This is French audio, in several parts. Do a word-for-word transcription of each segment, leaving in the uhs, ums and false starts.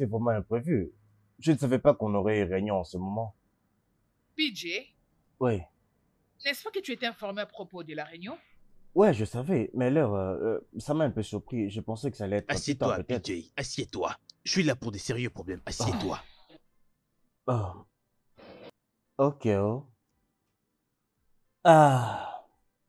c'est vraiment imprévu. Je ne savais pas qu'on aurait une réunion en ce moment. P J, Oui. n'est-ce pas que tu étais informé à propos de la réunion? Ouais, je savais, mais l'heure, euh, euh, ça m'a un peu surpris. Je pensais que ça allait être plus tard, Assieds-toi, peut-être. P J, assieds-toi. Je suis là pour des sérieux problèmes, Ah, assieds-toi. ah, ok. Oh. Ah.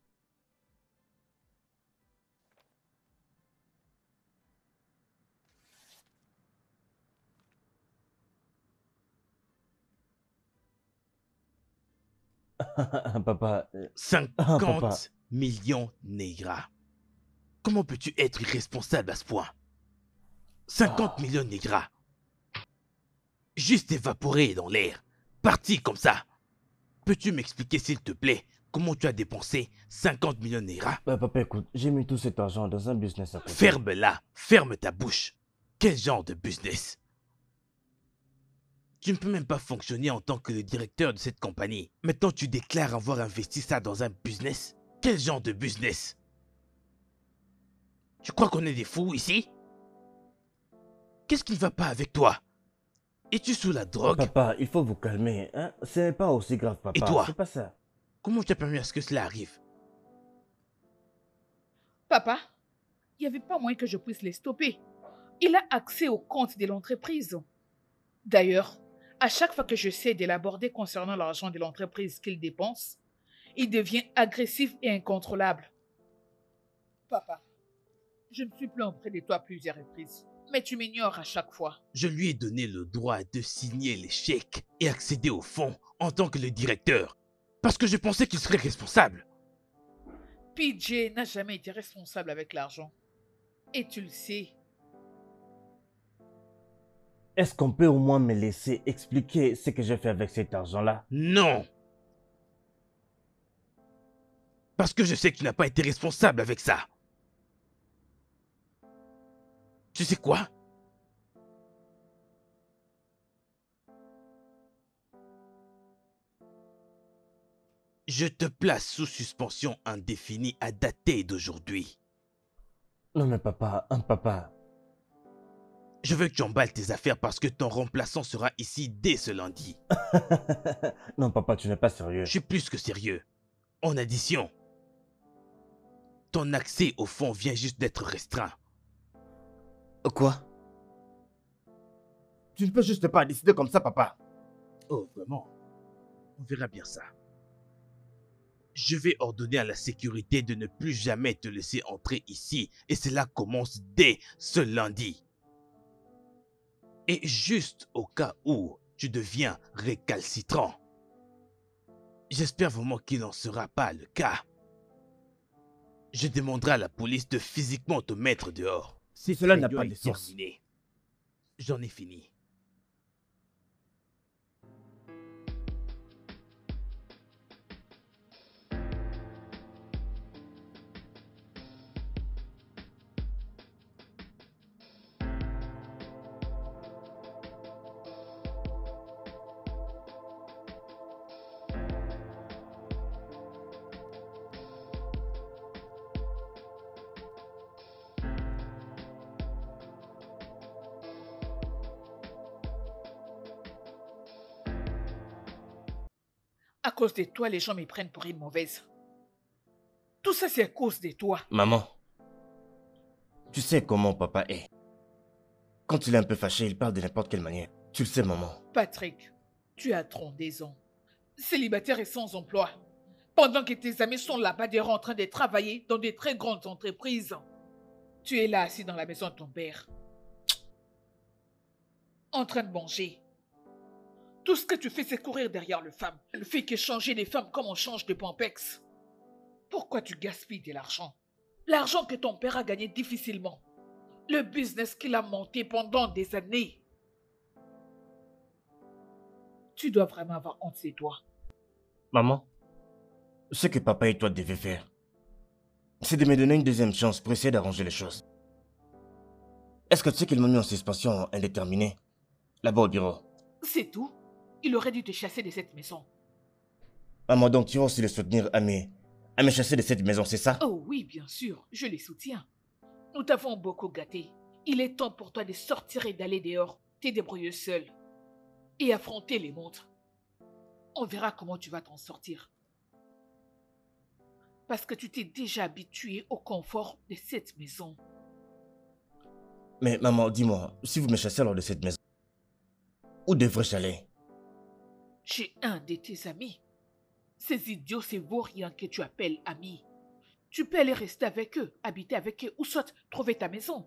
Papa, euh, ah, papa. cinquante millions négras. Comment peux-tu être irresponsable à ce point? cinquante Ah. millions négras. Juste évaporé dans l'air. Parti comme ça. Peux-tu m'expliquer s'il te plaît comment tu as dépensé cinquante millions négras? Bah, papa, écoute, j'ai mis tout cet argent dans un business à côté. Ferme-la, ferme ta bouche. Quel genre de business? Tu ne peux même pas fonctionner en tant que le directeur de cette compagnie. Maintenant tu déclares avoir investi ça dans un business? Quel genre de business? Tu crois qu'on est des fous ici? Qu'est-ce qui ne va pas avec toi? Es-tu sous la drogue? Papa, il faut vous calmer, hein. C'est pas aussi grave, papa. Et toi? C'est pas ça. Comment tu as permis à ce que cela arrive? Papa, il n'y avait pas moyen que je puisse les stopper. Il a accès au compte de l'entreprise. D'ailleurs, à chaque fois que j'essaie de l'aborder concernant l'argent de l'entreprise qu'il dépense, il devient agressif et incontrôlable. Papa, je me suis plaint auprès de toi à plusieurs reprises, mais tu m'ignores à chaque fois. Je lui ai donné le droit de signer les chèques et accéder au fonds en tant que le directeur. Parce que je pensais qu'il serait responsable. P J n'a jamais été responsable avec l'argent. Et tu le sais. Est-ce qu'on peut au moins me laisser expliquer ce que j'ai fait avec cet argent-là? Non! Parce que je sais que tu n'as pas été responsable avec ça. Tu sais quoi? Je te place sous suspension indéfinie à dater d'aujourd'hui. Non mais papa, un papa. Je veux que tu emballes tes affaires parce que ton remplaçant sera ici dès ce lundi. Non papa, tu n'es pas sérieux. Je suis plus que sérieux. En addition, ton accès au fonds vient juste d'être restreint. Quoi? Tu ne peux juste pas décider comme ça, papa. Oh, vraiment? On verra bien ça. Je vais ordonner à la sécurité de ne plus jamais te laisser entrer ici et cela commence dès ce lundi. Et juste au cas où tu deviens récalcitrant, j'espère vraiment qu'il n'en sera pas le cas. Je demanderai à la police de physiquement te mettre dehors. Si cela n'a Réunion pas est de sens. terminée. J'en ai fini. À cause de toi, les gens me prennent pour une mauvaise. Tout ça, c'est à cause de toi. Maman, tu sais comment papa est. Quand il est un peu fâché, il parle de n'importe quelle manière. Tu le sais, maman. Patrick, tu as trente-deux ans. Célibataire et sans emploi. Pendant que tes amis sont là-bas dehors en train de travailler dans des très grandes entreprises. Tu es là assis dans la maison de ton père. En train de manger. Tout ce que tu fais, c'est courir derrière les femmes. Le fait que changer les femmes comme on change de pampex. Pourquoi tu gaspilles de l'argent? L'argent que ton père a gagné difficilement. Le business qu'il a monté pendant des années. Tu dois vraiment avoir honte de toi. Maman, ce que papa et toi devez faire, c'est de me donner une deuxième chance pour essayer d'arranger les choses. Est-ce que tu sais qu'ils m'ont mis en suspension indéterminée, là-bas au bureau? C'est tout? Il aurait dû te chasser de cette maison. Maman, donc tu vas aussi le soutenir à me, à me chasser de cette maison, c'est ça? Oh oui, bien sûr, je les soutiens. Nous t'avons beaucoup gâté. Il est temps pour toi de sortir et d'aller dehors. t'es débrouillé seul et affronter les montres. On verra comment tu vas t'en sortir. Parce que tu t'es déjà habitué au confort de cette maison. Mais maman, dis-moi, si vous me chassez alors de cette maison, où devrais-je aller? Chez un de tes amis. Ces idiots, ces vauriens que tu appelles amis. Tu peux aller rester avec eux, habiter avec eux, ou soit trouver ta maison.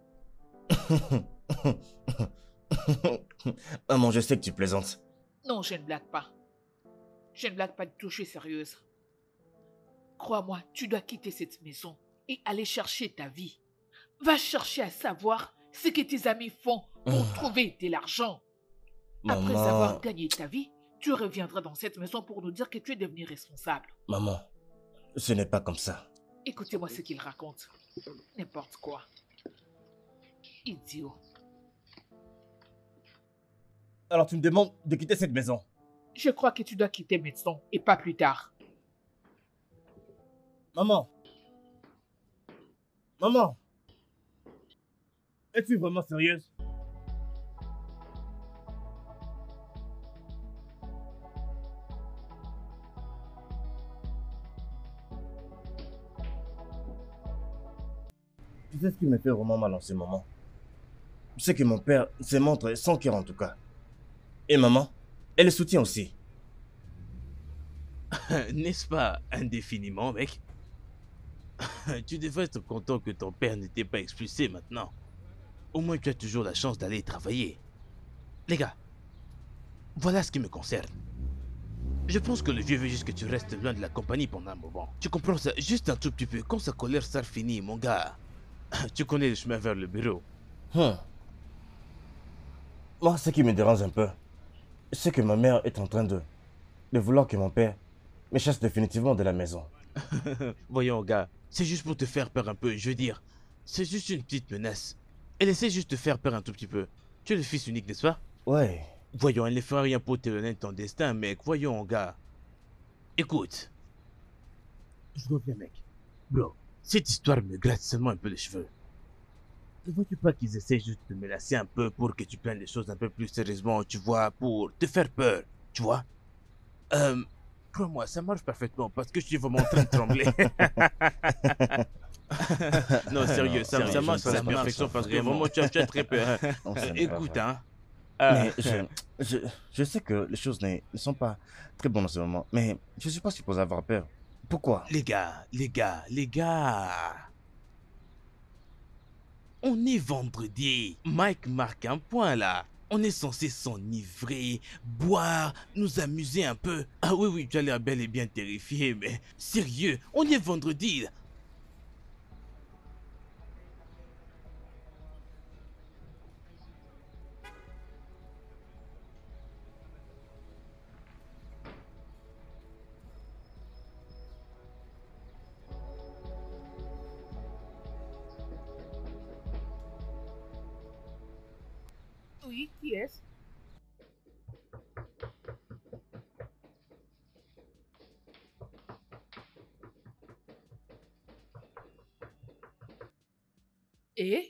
Maman, je sais que tu plaisantes. Non, je ne blague pas. Je ne blague pas du tout, je suis sérieuse. Crois-moi, tu dois quitter cette maison et aller chercher ta vie. Va chercher à savoir ce que tes amis font pour trouver de l'argent. Après Maman... avoir gagné ta vie, tu reviendras dans cette maison pour nous dire que tu es devenu responsable. Maman, ce n'est pas comme ça. Écoutez-moi ce qu'il raconte. N'importe quoi. Idiot. Alors tu me demandes de quitter cette maison? Je crois que tu dois quitter maintenant et pas plus tard. Maman. Maman. Es-tu vraiment sérieuse? Tu sais ce qui me fait vraiment mal en ce moment? C'est que mon père se montre sans cœur en tout cas. Et maman, elle le soutient aussi. N'est-ce pas indéfiniment, mec? Tu devrais être content que ton père n'était pas expulsé maintenant. Au moins tu as toujours la chance d'aller travailler. Les gars, voilà ce qui me concerne. Je pense que le vieux veut juste que tu restes loin de la compagnie pendant un moment. Tu comprends ça? Juste un tout petit peu. Quand sa colère sera finie, mon gars, tu connais le chemin vers le bureau. Hmm. Moi, ce qui me dérange un peu, c'est que ma mère est en train de, de vouloir que mon père me chasse définitivement de la maison. Voyons, gars, c'est juste pour te faire peur un peu. Je veux dire, c'est juste une petite menace. Elle essaie juste de te faire peur un tout petit peu. Tu es le fils unique, n'est-ce pas? Ouais. Voyons, elle ne fera rien pour t'éloigner de ton destin, mec. Voyons, gars. Écoute. Je reviens, mec. Bro, cette histoire me gratte seulement un peu les cheveux. Ne vois-tu pas qu'ils essaient juste de me lasser un peu pour que tu prennes les choses un peu plus sérieusement, tu vois, pour te faire peur, tu vois? Euh, crois-moi, ça marche parfaitement parce que je suis vraiment en train de trembler. Non, sérieux, ça, sérieux, ça je marche ne à la pense pas perfection ça, parce que vraiment. vraiment tu as, tu as très peur. Non, ça Euh, n'est pas écoute, vrai. hein. Euh, Mais je, je, je sais que les choses ne, ne sont pas très bonnes en ce moment, mais je ne suis pas supposé avoir peur. Pourquoi? Les gars, les gars, les gars. On est vendredi. Mike marque un point là. On est censé s'enivrer, boire, nous amuser un peu. Ah oui, oui, tu as l'air bel et bien terrifié, mais sérieux, on est vendredi là. Oui, qui est-ce? Et?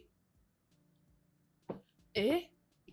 Et?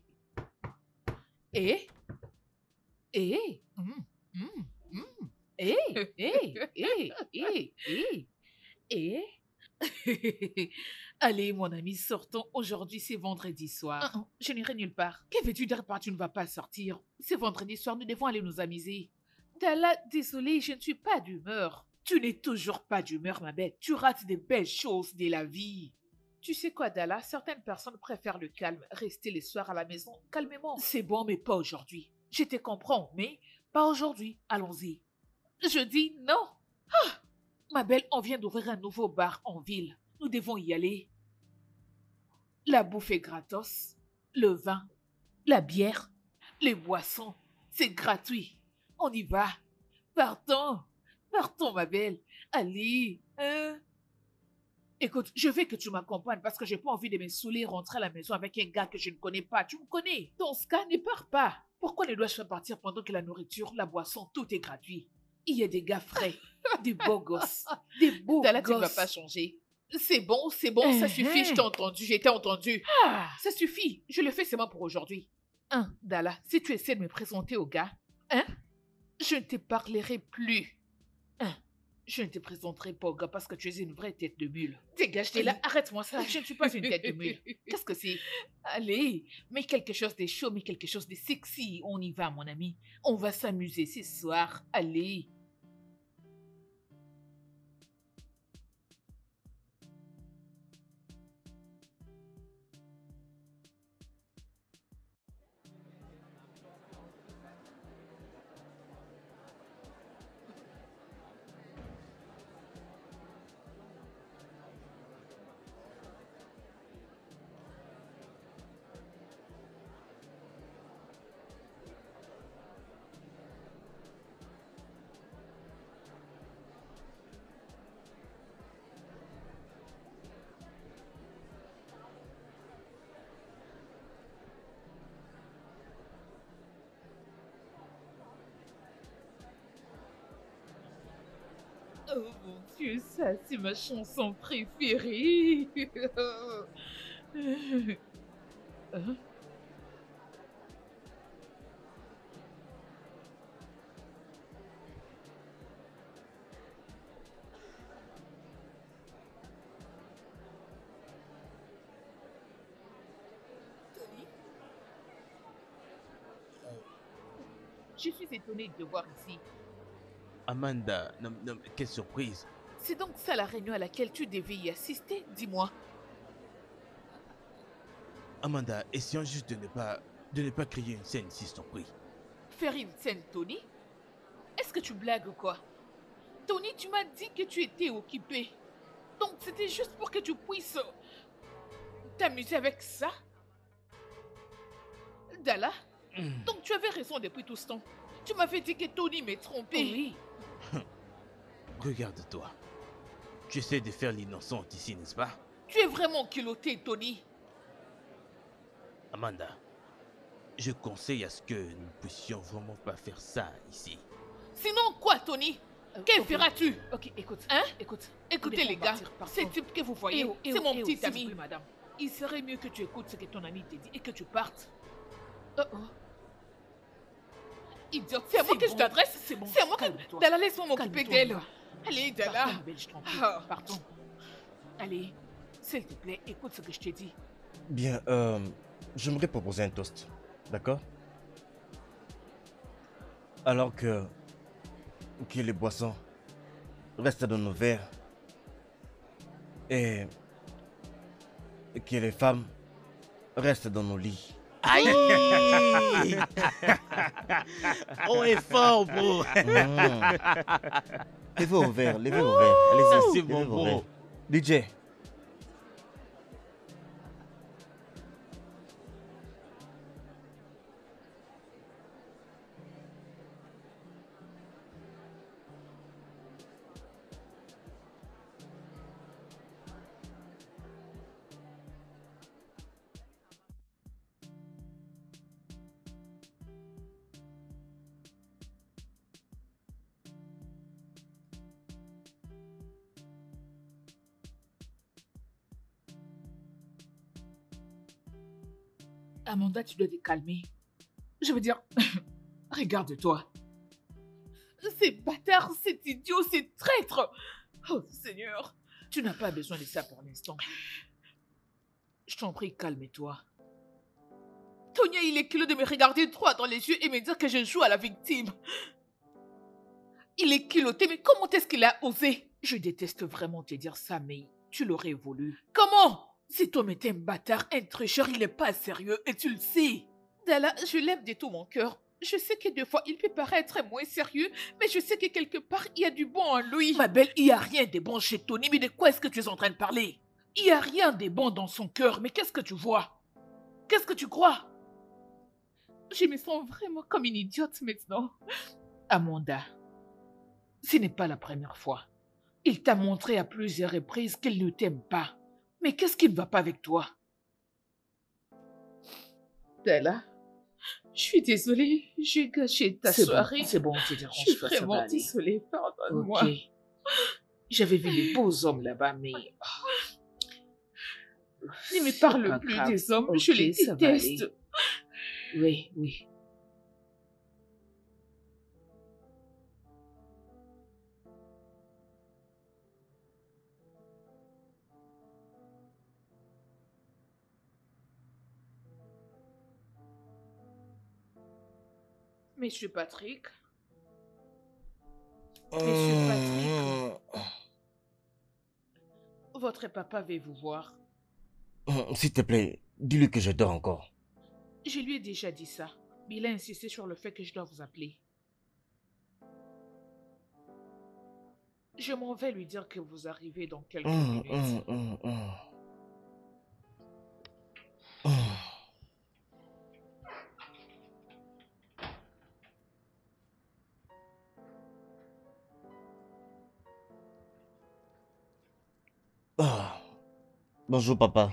Et? Et? Hum, hum, hum. Et? Et? Et? Et? Et? Et? Allez, mon ami, sortons. Aujourd'hui, c'est vendredi soir. Ah, ah, je n'irai nulle part. Que veux-tu dire par tu ne vas pas sortir? C'est vendredi soir, nous devons aller nous amuser. Dala, désolé, je ne suis pas d'humeur. Tu n'es toujours pas d'humeur, ma belle. Tu rates des belles choses de la vie. Tu sais quoi, Dala? Certaines personnes préfèrent le calme, rester les soirs à la maison calmement. C'est bon, mais pas aujourd'hui. Je te comprends, mais pas aujourd'hui. Allons-y. Je dis non. Ah, ma belle, on vient d'ouvrir un nouveau bar en ville. Nous devons y aller. La bouffe est gratos. Le vin, la bière, les boissons, c'est gratuit. On y va. Partons. Partons, ma belle. Allez. Hein? Écoute, je veux que tu m'accompagnes parce que j'ai pas envie de me saouler et rentrer à la maison avec un gars que je ne connais pas. Tu me connais. Dans ce cas, ne pars pas. Pourquoi ne dois-je pas partir pendant que la nourriture, la boisson, tout est gratuit? Il y a des gars frais, des beaux gosses, des beaux Là, gosses. tu ne vas pas changer. C'est bon, c'est bon, ça Uh-huh. suffit, je t'ai entendu, j'ai été entendu. Ah, Ça suffit, je le fais seulement pour aujourd'hui. Hein, Dala, si tu essaies de me présenter au gars, hein, je ne te parlerai plus. Hein, je ne te présenterai pas au gars parce que tu es une vraie tête de mule. Dégage, t'es là, arrête-moi ça. Je ne suis pas une tête de mule. Qu'est-ce que c'est? Allez, mets quelque chose de chaud, mets quelque chose de sexy. On y va, mon ami. On va s'amuser ce soir. Allez. Oh mon Dieu, ça c'est ma chanson préférée. Hein? Tony? Je suis étonnée de te voir ici. Amanda, non, non, quelle surprise. C'est donc ça la réunion à laquelle tu devais y assister, dis-moi. Amanda, essayons juste de ne pas, de ne pas créer une scène ici, je t'en prie. Faire une scène, Tony? Est-ce que tu blagues ou quoi? Tony, tu m'as dit que tu étais occupé. Donc c'était juste pour que tu puisses t'amuser avec ça? Dala? Mm. Donc tu avais raison depuis tout ce temps. Tu m'avais dit que Tony m'ait trompé. Oui. Regarde-toi. Tu essaies de faire l'innocente ici, n'est-ce pas? Tu es vraiment culotté, Tony. Amanda, je conseille à ce que nous ne puissions vraiment pas faire ça ici. Sinon quoi, Tony? Euh, Que ok. feras-tu? Ok, écoute. Hein? Écoute. Écoutez Laisse-moi les gars, partir, partons. ce type que vous voyez, Eh oh, eh c'est oh, mon eh oh, petit s'il vous ami. plaît, madame. Il serait mieux que tu écoutes ce que ton ami te dit et que tu partes. Oh, oh. Idiote, c'est à moi C'est que je bon, t'adresse. c'est bon, C'est à moi que... calme-toi. Dala, laisse-moi m'occuper Calme-toi, d'elle. Nora. Allez, Dala. Partons, belge, t'en prie. Ah. Partons. Allez, s'il te plaît, écoute ce que je t'ai dit. Bien, euh, j'aimerais proposer un toast, d'accord? Alors que, que les boissons restent dans nos verres et que les femmes restent dans nos lits. Aïe! Oh, est fort, bro! Mmh. Levez vos verres, levez vos verres. Allez-y, C'est levez bon, vos bro. verres. D J. Amanda, tu dois te calmer. Je veux dire, regarde-toi. Ces bâtards, cet idiot, ces traîtres. Oh Seigneur, tu n'as pas besoin de ça pour l'instant. Je t'en prie, calme-toi. Tonya, il est culot de me regarder droit dans les yeux et me dire que je joue à la victime. Il est culotté, mais comment est-ce qu'il a osé? Je déteste vraiment te dire ça, mais tu l'aurais voulu. Comment? Cet homme est un bâtard, un tricheur, il n'est pas sérieux et tu le sais. Dala, je l'aime de tout mon cœur. Je sais que des fois, il peut paraître moins sérieux, mais je sais que quelque part, il y a du bon en lui. Ma belle, il n'y a rien de bon chez Tony, mais de quoi est-ce que tu es en train de parler? Il n'y a rien de bon dans son cœur, mais qu'est-ce que tu vois? Qu'est-ce que tu crois? Je me sens vraiment comme une idiote maintenant. Amanda, ce n'est pas la première fois. Il t'a montré à plusieurs reprises qu'il ne t'aime pas. Mais qu'est-ce qui ne va pas avec toi? Bella, je suis désolée, j'ai gâché ta C'est soirée. bon, c'est bon, tu te Je déranges suis pas, ça va vraiment aller. désolée, pardonne-moi. Ok. J'avais vu des beaux hommes là-bas, mais... Ne me parle pas plus grave. des hommes, Ok, je les ça va déteste. Oui, oui. Monsieur Patrick, Monsieur Patrick, Hum, votre papa veut vous voir. hum, S'il te plaît, dis-lui que je dors encore. Je lui ai déjà dit ça, mais il a insisté sur le fait que je dois vous appeler. Je m'en vais lui dire que vous arrivez dans quelques Hum, minutes. hum, hum, hum. Hum. Ah. Bonjour, papa.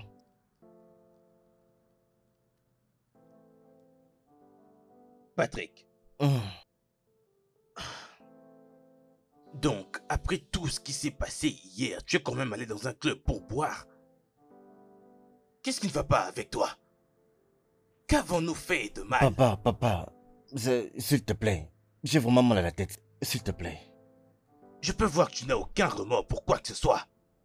Patrick, Hum. donc, après tout ce qui s'est passé hier, tu es quand même allé dans un club pour boire. Qu'est-ce qui ne va pas avec toi? Qu'avons-nous fait de mal? Papa, papa, c'est- s'il te plaît, j'ai vraiment mal à la tête. S'il te plaît. Je peux voir que tu n'as aucun remords pour quoi que ce soit.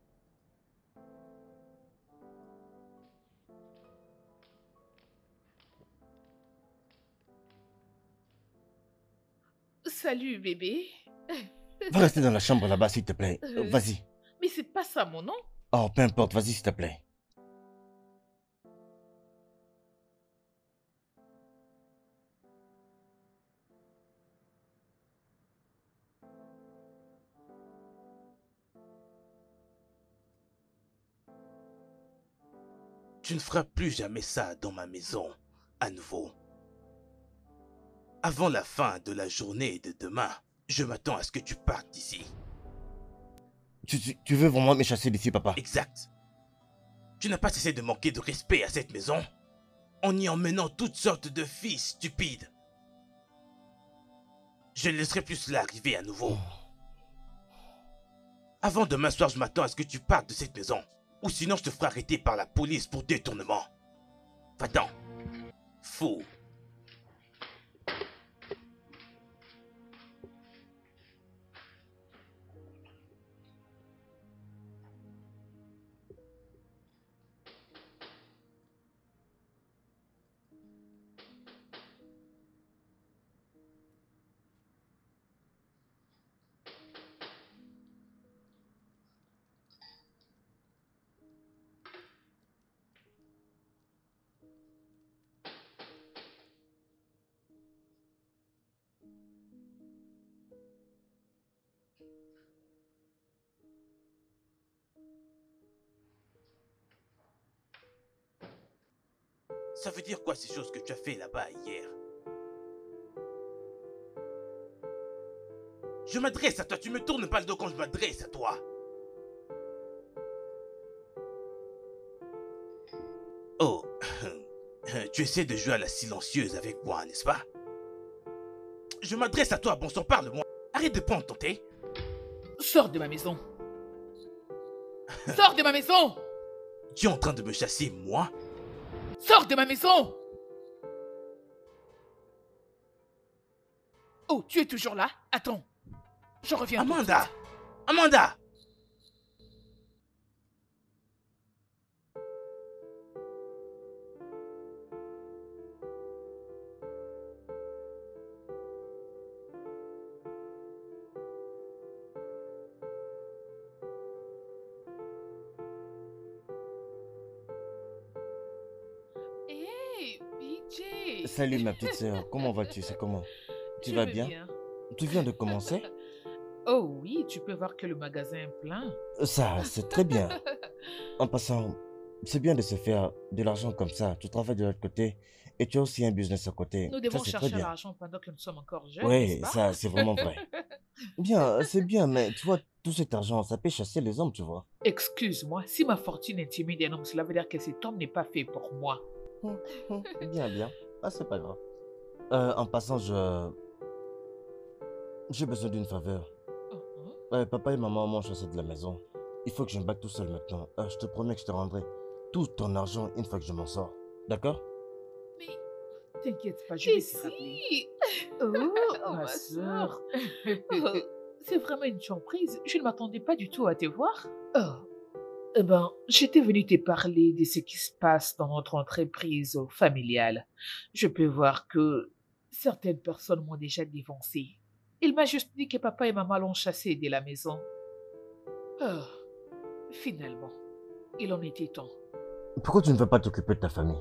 Salut bébé. Va rester dans la chambre là-bas, s'il te plaît. Euh. Vas-y. Mais c'est pas ça mon nom. Oh, peu importe, vas-y, s'il te plaît. Tu ne feras plus jamais ça dans ma maison, à nouveau. Avant la fin de la journée de demain, je m'attends à ce que tu partes d'ici. Tu, tu, tu veux vraiment me chasser d'ici, papa? Exact. Tu n'as pas cessé de manquer de respect à cette maison en y emmenant toutes sortes de filles stupides. Je ne laisserai plus cela arriver à nouveau. Avant demain soir, je m'attends à ce que tu partes de cette maison. Ou sinon, je te ferai arrêter par la police pour détournement. Va-t'en. Fou. Ça veut dire quoi ces choses que tu as fait là-bas hier? Je m'adresse à toi, tu me tournes pas le dos quand je m'adresse à toi. Oh, tu essaies de jouer à la silencieuse avec moi, n'est-ce pas? Je m'adresse à toi, bon sang, parle-moi. Arrête de prendre ton thé. Sors de ma maison. Sors de ma maison. Tu es en train de me chasser, moi? Sors de ma maison. Oh, tu es toujours là? Attends. Je reviens. tout de Amanda! suite. Amanda! Hey, B J. Salut, ma petite sœur. Comment vas-tu? C'est comment? Tu Je vas vais bien? Tu viens de commencer? Oh oui, tu peux voir que le magasin est plein. Ça, c'est très bien. En passant, c'est bien de se faire de l'argent comme ça. Tu travailles de l'autre côté et tu as aussi un business à côté. Nous Ça, devons c'est très chercher bien. l'argent pendant que nous sommes encore jeunes, Oui, n'est-ce pas? ça, c'est vraiment vrai. Bien, c'est bien, mais tu vois, tout cet argent, ça peut chasser les hommes, tu vois. Excuse-moi, si ma fortune intimide un homme, cela veut dire que cet homme n'est pas fait pour moi. Hum, hum, Bien, bien. Ah, c'est pas grave. Euh, en passant, je... J'ai besoin d'une faveur. Mhm. Ouais, papa et maman m'ont chassé de la maison. Il faut que je me batte tout seul maintenant. Euh, je te promets que je te rendrai tout ton argent une fois que je m'en sors. D'accord? Mais T'inquiète pas, je Et vais te rappeler. si? Oh, Oh, ma ma soeur. Oh, c'est vraiment une surprise. Je ne m'attendais pas du tout à te voir. Oh, eh ben, j'étais venue te parler de ce qui se passe dans notre entreprise familiale. Je peux voir que certaines personnes m'ont déjà dévancé. Il m'a juste dit que papa et maman l'ont chassé de la maison. Oh, finalement, il en était temps. Pourquoi tu ne veux pas t'occuper de ta famille?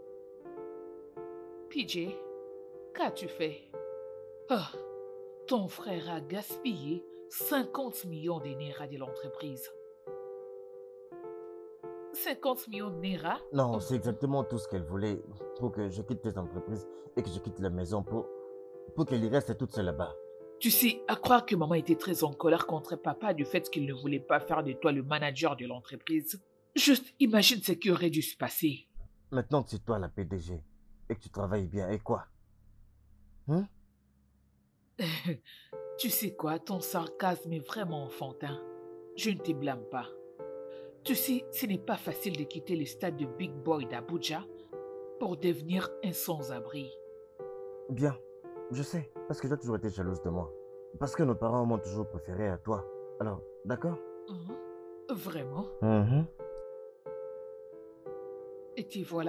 P J, qu'as-tu fait? Ah, ton frère a gaspillé cinquante millions de Naira de l'entreprise. cinquante millions de Naira? Non, Oh, c'est exactement tout ce qu'elle voulait pour que je quitte tes entreprises et que je quitte la maison pour, pour qu'elle y reste toute seule là-bas. tu sais, à croire que maman était très en colère contre papa du fait qu'il ne voulait pas faire de toi le manager de l'entreprise. Juste imagine ce qui aurait dû se passer. Maintenant que c'est toi la P D G et que tu travailles bien, et quoi? Hein? Tu sais quoi, ton sarcasme est vraiment enfantin. Je ne te blâme pas. Tu sais, ce n'est pas facile de quitter le stade de Big Boy d'Abuja pour devenir un sans-abri. Bien, je sais, parce que tu as toujours été jalouse de moi. Parce que nos parents m'ont toujours préféré à toi. Alors, d'accord? Hein? Vraiment? Mhm. Et te voilà.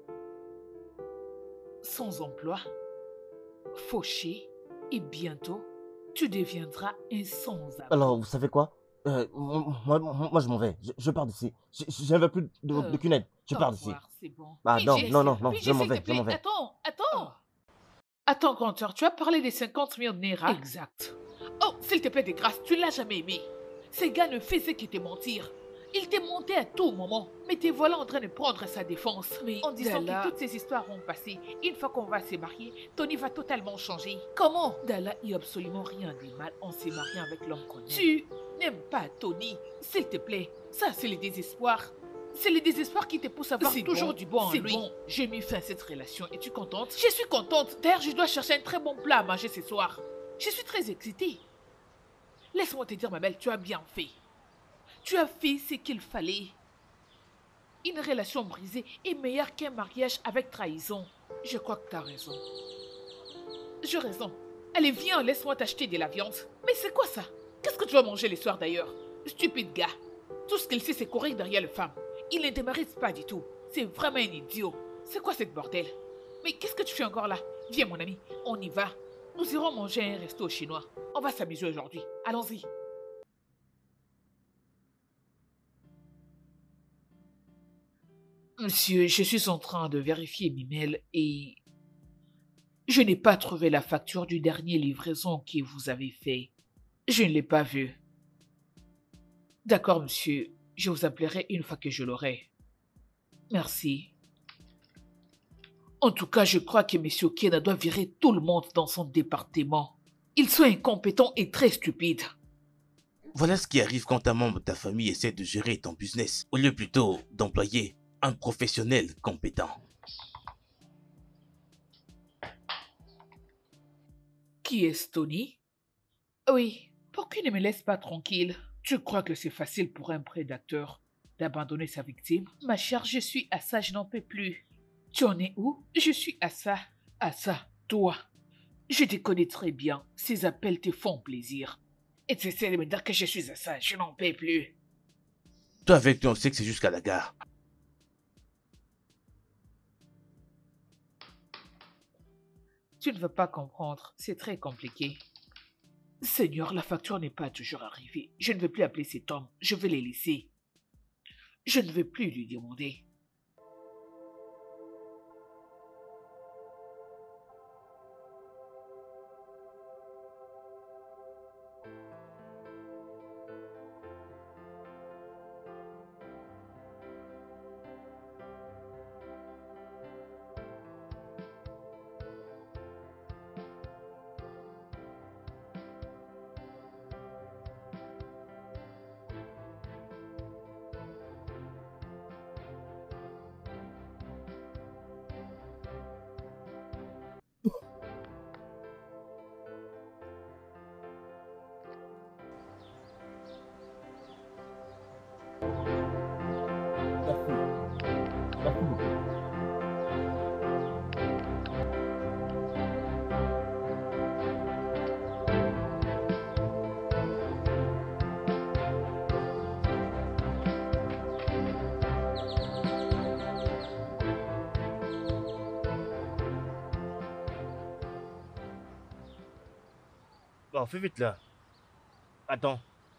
Sans emploi, fauché, et bientôt, tu deviendras un sans-abri. Alors, vous savez quoi? Euh, moi, moi, moi, je m'en vais. Je, je pars d'ici. Je, je, je ne veux plus de, Euh, d'aucune aide. Je Au pars d'ici. revoir, c'est bon. Ah non, P J, non, non, non, je P J, m'en s'il te vais, je m'en plaît, vais. attends, Oh. attends. Attends, compteur, tu as parlé des cinquante millions de Naira? Exact. Oh, s'il te plaît, de grâce, tu ne l'as jamais aimé. Ces gars ne faisaient que te mentir. Ils te montaient à tout moment. Mais te voilà en train de prendre sa défense. Mais En disant Dalla- que toutes ces histoires vont passer. Une fois qu'on va se marier, Tony va totalement changer. Comment? Dalla, il n'y a absolument rien de mal en se mariant avec l'homme qu'on aime. Tu n'aimes pas Tony. S'il te plaît, ça c'est le désespoir. C'est le désespoir qui te pousse à voir C'est toujours bon, du bon en c'est lui. bon. J'ai mis fin à cette relation. Es-tu contente? Je suis contente. D'ailleurs, je dois chercher un très bon plat à manger ce soir. Je suis très excitée. Laisse-moi te dire, ma belle, tu as bien fait. Tu as fait ce qu'il fallait. Une relation brisée est meilleure qu'un mariage avec trahison. Je crois que tu as raison. J'ai raison. Allez, viens, laisse-moi t'acheter de la viande. Mais c'est quoi ça? Qu'est-ce que tu vas manger les soirs d'ailleurs? Stupide gars. Tout ce qu'il sait, c'est courir derrière les femmes. Il ne te mérite pas du tout. C'est vraiment un idiot. C'est quoi cette bordel? Mais qu'est-ce que tu fais encore là? Viens, mon ami, on y va. Nous irons manger à un resto chinois. On va s'amuser aujourd'hui. Allons-y. Monsieur, je suis en train de vérifier mes mails et je n'ai pas trouvé la facture du dernier livraison que vous avez fait. Je ne l'ai pas vue. D'accord, monsieur. Je vous appellerai une fois que je l'aurai. Merci. En tout cas, je crois que monsieur Okena doit virer tout le monde dans son département. Ils sont incompétents et très stupides. Voilà ce qui arrive quand un membre de ta famille essaie de gérer ton business, au lieu plutôt d'employer un professionnel compétent. Qui est Tony? Oui, pourquoi il ne me laisse pas tranquille? Tu crois que c'est facile pour un prédateur d'abandonner sa victime? Ma chère, je suis à ça, je n'en peux plus. Tu en es où? Je suis à ça. À ça, toi. Je te connais très bien. Ces appels te font plaisir. Et tu essaies de me dire que je suis à ça, je n'en peux plus. Toi avec lui, on sait que c'est jusqu'à la gare. Tu ne veux pas comprendre, c'est très compliqué. Seigneur, la facture n'est pas toujours arrivée. Je ne veux plus appeler cet homme, je vais les laisser. Je ne veux plus lui demander. Bon, fais vite là. Attends.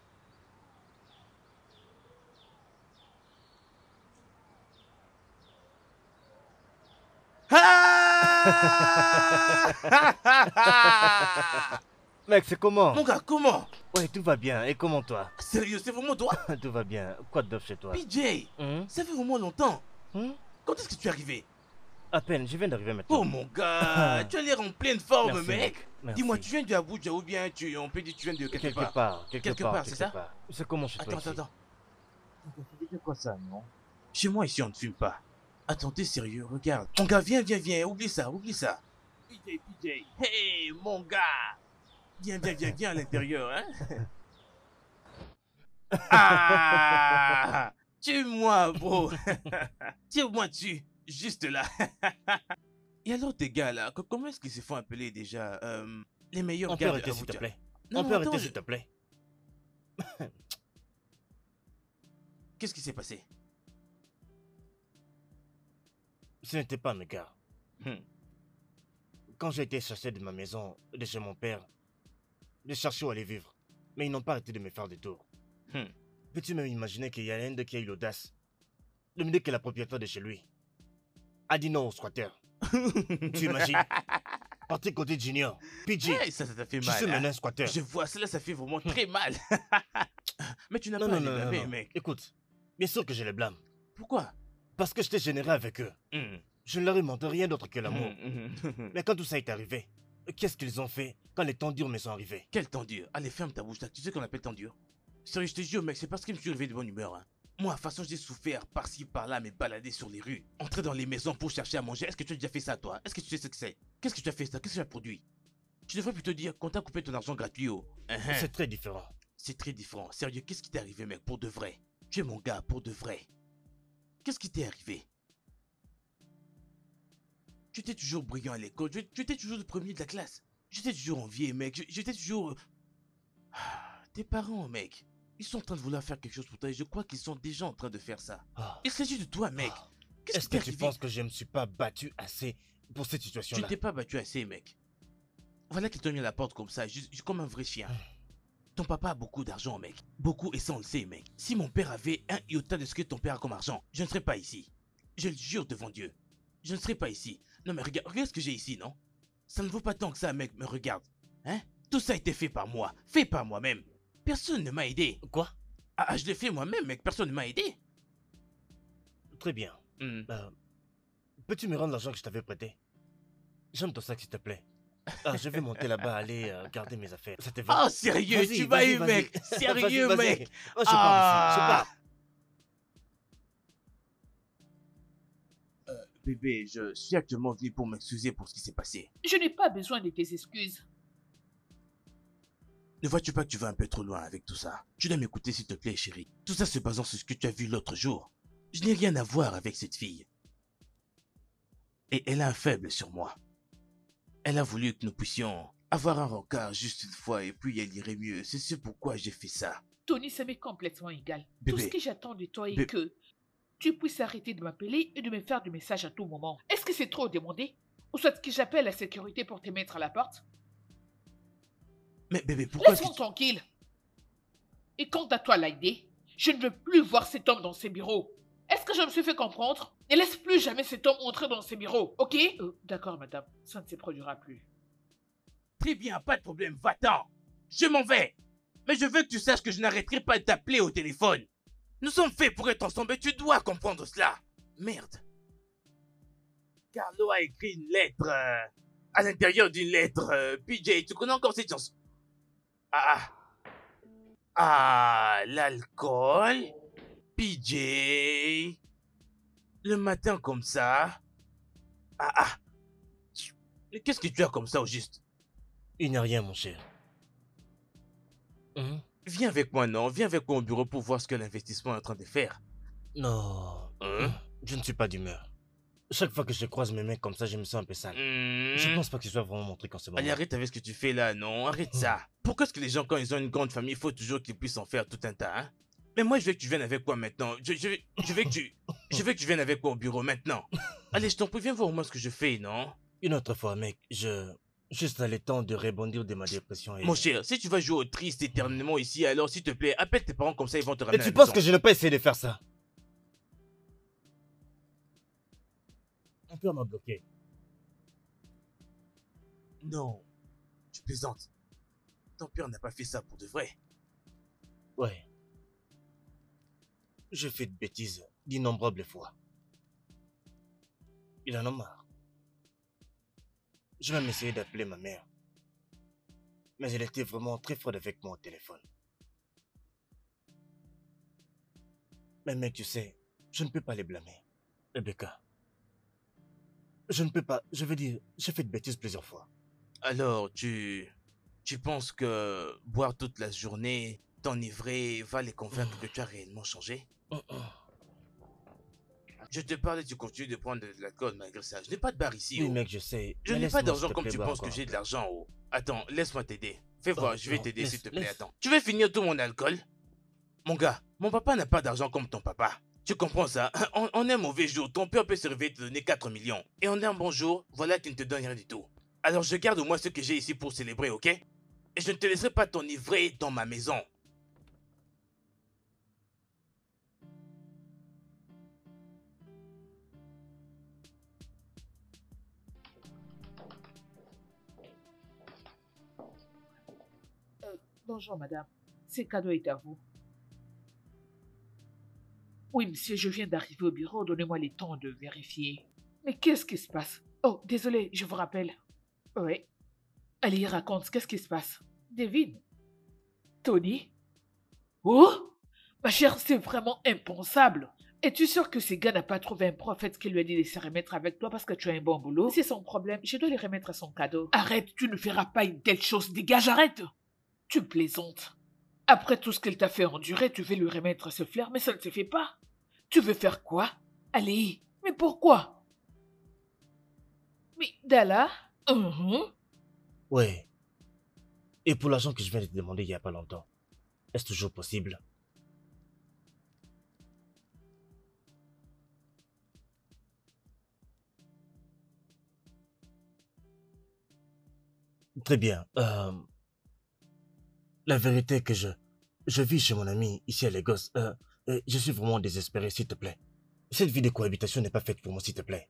Ah Mec, c'est comment? Mon gars, comment? Ouais, tout va bien. Et comment toi? Sérieux, c'est vraiment toi? Tout va bien. Quoi de neuf chez toi? P J, Hum? ça fait vraiment longtemps. Hum? Quand est-ce que tu es arrivé? À peine, je viens d'arriver maintenant. Oh mon gars, tu as l'air en pleine forme, Merci, mec. merci. Dis-moi, tu viens de Abuja ou bien tu, on peut dire que tu viens de quelque, Quelque part? part, quelque, Quelque part, part, c'est quelque ça? part. C'est comment chez toi Attends, ici? attends, attends. C'est quoi ça, non? Chez moi, ici, on ne fume pas. Attends, t'es sérieux, regarde. Mon gars, viens, viens, viens, oublie ça, oublie ça. P J, P J, hey, mon gars. Viens, viens, viens, viens à l'intérieur, hein. Ah, tue-moi, bro. Tire-moi dessus, juste là. Et alors, tes gars, là, co- comment est-ce qu'ils se font appeler déjà euh, les meilleurs On peut gars de arrêter s'il te Abuja? plaît. Non, On non, peut attends, arrêter je- s'il te plaît. Qu'est-ce qui s'est passé? Ce n'était pas mes gars. Hmm. Quand j'ai été chercher de ma maison, de chez mon père, de chercher où aller vivre. Mais ils n'ont pas arrêté de me faire des tours. Hmm. Peux-tu même imaginer qu'il y a un d'eux qui a eu l'audace de me dire que la propriétaire de chez lui a dit non au squatter? Tu imagines? Parti côté Junior, P J, Hey, ça, ça t'a fait je mal. suis hein. maintenant un squatter. Je vois, cela, ça fait vraiment très mal. Mais tu n'as Non, pas à non, les non, non, blâmer, non. mec. Écoute, bien sûr que je les blâme. Pourquoi? Parce que j'étais généreux avec eux. Hmm. Je ne leur ai montré rien d'autre que l'amour. Hmm, hmm, hmm. Mais quand tout ça est arrivé, qu'est-ce qu'ils ont fait quand les temps durs me sont arrivés? Quelle tendure. Allez, ferme ta bouche là. Tu sais qu'on appelle tendure? Sérieux, je te jure, mec, c'est parce que je me suis levé de bonne humeur. Hein. Moi, de toute façon, j'ai souffert par-ci, par-là, me balader sur les rues, entrer dans les maisons pour chercher à manger. Est-ce que tu as déjà fait ça, toi? Est-ce que tu sais ce que c'est? Qu'est-ce que tu as fait ça? Qu'est-ce que tu as produit? Tu devrais plutôt dire qu'on t'a coupé ton argent gratuit, oh. Hein, C'est très différent. C'est très différent. Sérieux, qu'est-ce qui t'est arrivé, mec, pour de vrai? Tu es mon gars, pour de vrai. Qu'est-ce qui t'est arrivé? Tu étais toujours brillant à l'école, tu tu étais toujours le premier de la classe. J'étais toujours envié, mec. Je- J'étais toujours... Ah, tes parents, mec. Ils sont en train de vouloir faire quelque chose pour toi et je crois qu'ils sont déjà en train de faire ça. Ah. Il s'agit de toi, mec. Ah. Qu'est-ce Est-ce qui t'est que tu arrivé? penses que je ne me suis pas battu assez pour cette Tu situation-là? t'es pas battu assez, mec. Voilà qu'ils t'ont mis à la porte comme ça, juste, juste comme un vrai chien. Ton papa a beaucoup d'argent, mec. Beaucoup, et ça on le sait, mec. Si mon père avait un iota de ce que ton père a comme argent, je ne serais pas ici. Je le jure devant Dieu. Je ne serais pas ici. Non mais regarde, regarde ce que j'ai ici, non? Ça ne vaut pas tant que ça, mec, me regarde. Hein? Tout ça a été fait par moi, fait par moi-même. Personne ne m'a aidé. Quoi? Ah, ah, je l'ai fait moi-même, mec, personne ne m'a aidé. Très bien. Hmm. Euh, Peux-tu me rendre l'argent que je t'avais prêté? J'aime ton sac, s'il te plaît. Ah, je vais monter là-bas, aller euh, garder mes affaires. Ça te va? Oh, sérieux, Vas-y, tu vas vas-y, y, vas-y. mec. Sérieux, Vas-y, vas-y. mec. Oh, je pars d'ici, je Ah. pars. Euh, bébé, je suis actuellement venu pour m'excuser pour ce qui s'est passé. Je n'ai pas besoin de tes excuses. Ne vois-tu pas que tu vas un peu trop loin avec tout ça? Tu dois m'écouter s'il te plaît, chérie. Tout ça se basant sur ce que tu as vu l'autre jour. Je n'ai rien à voir avec cette fille. Et elle a un faible sur moi. Elle a voulu que nous puissions avoir un rencard juste une fois et puis elle irait mieux. C'est ce pourquoi j'ai fait ça. Tony, ça m'est complètement égal. Bébé. Tout ce que j'attends de toi est Bé- que tu puisses arrêter de m'appeler et de me faire des messages à tout moment. Est-ce que c'est trop demandé? Ou soit que j'appelle la sécurité pour te mettre à la porte? Mais bébé, pourquoi est-ce Laisse-moi que tu... tranquille. Et quant à toi, Laïdé, je ne veux plus voir cet homme dans ses bureaux. Est-ce que je me suis fait comprendre? Ne laisse plus jamais cet homme entrer dans ses bureaux, ok? Euh, D'accord, madame, ça ne se produira plus. Très bien, pas de problème, va-t'en. Je m'en vais. Mais je veux que tu saches que je n'arrêterai pas de t'appeler au téléphone. Nous sommes faits pour être ensemble et tu dois comprendre cela. Merde. Carlo a écrit une lettre. euh, à l'intérieur d'une lettre. euh, P J, tu connais encore cette chanson? Ah. Ah, l'alcool. P J. Le matin comme ça. Ah ah. Mais qu'est-ce que tu as comme ça au juste? Il n'y a rien, mon cher. Hum? Viens avec moi, non? Viens avec moi au bureau pour voir ce que l'investissement est en train de faire. Non. Hein? Je ne suis pas d'humeur. Chaque fois que je croise mes mains comme ça, je me sens un peu sale. Hmm. Je pense pas que ce soit vraiment mon truc en ce moment. Allez, arrête avec ce que tu fais là, non? Arrête ça. Pourquoi est-ce que les gens, quand ils ont une grande famille, il faut toujours qu'ils puissent en faire tout un tas, hein? Mais moi, je veux que tu viennes avec moi maintenant. Je, je, veux- je veux que tu... Je veux que tu viennes avec moi au bureau maintenant. Allez, je t'en prie, viens voir au moins ce que je fais, non? Une autre fois, mec, je... Juste à le temps de rebondir de ma dépression et... Mon cher, si tu vas jouer au triste éternellement ici, alors s'il te plaît, appelle tes parents comme ça, ils vont te Et ramener à tu la penses maison. que je n'ai pas essayé de faire ça? Mon père m'a bloqué. Non, tu plaisantes. Ton père n'a pas fait ça pour de vrai. Ouais. J'ai fait de bêtises d'innombrables fois. Il en a marre. J'ai même essayé d'appeler ma mère. Mais elle était vraiment très froide avec moi au téléphone. Mais mec, tu sais, je ne peux pas les blâmer. Rebecca. Je ne peux pas, je veux dire, j'ai fait de bêtises plusieurs fois. Alors, tu... Tu penses que boire toute la journée, t'enivrer, va les convaincre que tu as réellement changé? Je te parle et tu continues de prendre de l'alcool malgré ça. Je n'ai pas de bar ici, Oui oh. mec, je sais. Je mais n'ai pas laisse-moi, d'argent s'il te comme plaît, tu boire penses que encore j'ai un de peu. l'argent, oh. Attends, laisse-moi t'aider. Fais voir, Oh, je vais non, t'aider s'il laisse, te plaît, laisse. attends. Tu veux finir tout mon alcool? Mon gars, mon papa n'a pas d'argent comme ton papa. Tu comprends ça? On, on est un mauvais jour, ton père peut se réveiller et te donner quatre millions. Et on est un bon jour, voilà qu'il ne te donne rien du tout. Alors je garde au moins ce que j'ai ici pour célébrer, ok? Et je ne te laisserai pas t'enivrer dans ma maison. Euh, bonjour, madame. Ce cadeau est à vous. Oui, monsieur, je viens d'arriver au bureau. Donnez-moi le temps de vérifier. Mais qu'est-ce qui se passe? Oh, désolé, je vous rappelle. Oui. Allez, raconte, qu'est-ce qui se passe? Devine. Tony? Oh? Ma chère, c'est vraiment impensable. Es-tu sûr que ce gars n'a pas trouvé un prophète qui lui a dit de se remettre avec toi parce que tu as un bon boulot? C'est son problème, je dois lui remettre son cadeau. Arrête, tu ne feras pas une telle chose, dégage, arrête! Tu plaisantes. Après tout ce qu'il t'a fait endurer, tu veux lui remettre ce flair, mais ça ne se fait pas. Tu veux faire quoi? Allez, mais pourquoi? Mais Dalla? Mhm. Ouais. Et pour l'argent que je viens de te demander il n'y a pas longtemps, est-ce toujours possible? Très bien. Euh, la vérité est que je, je vis chez mon ami ici à Lagos. Euh, et je suis vraiment désespéré, s'il te plaît. Cette vie de cohabitation n'est pas faite pour moi, s'il te plaît.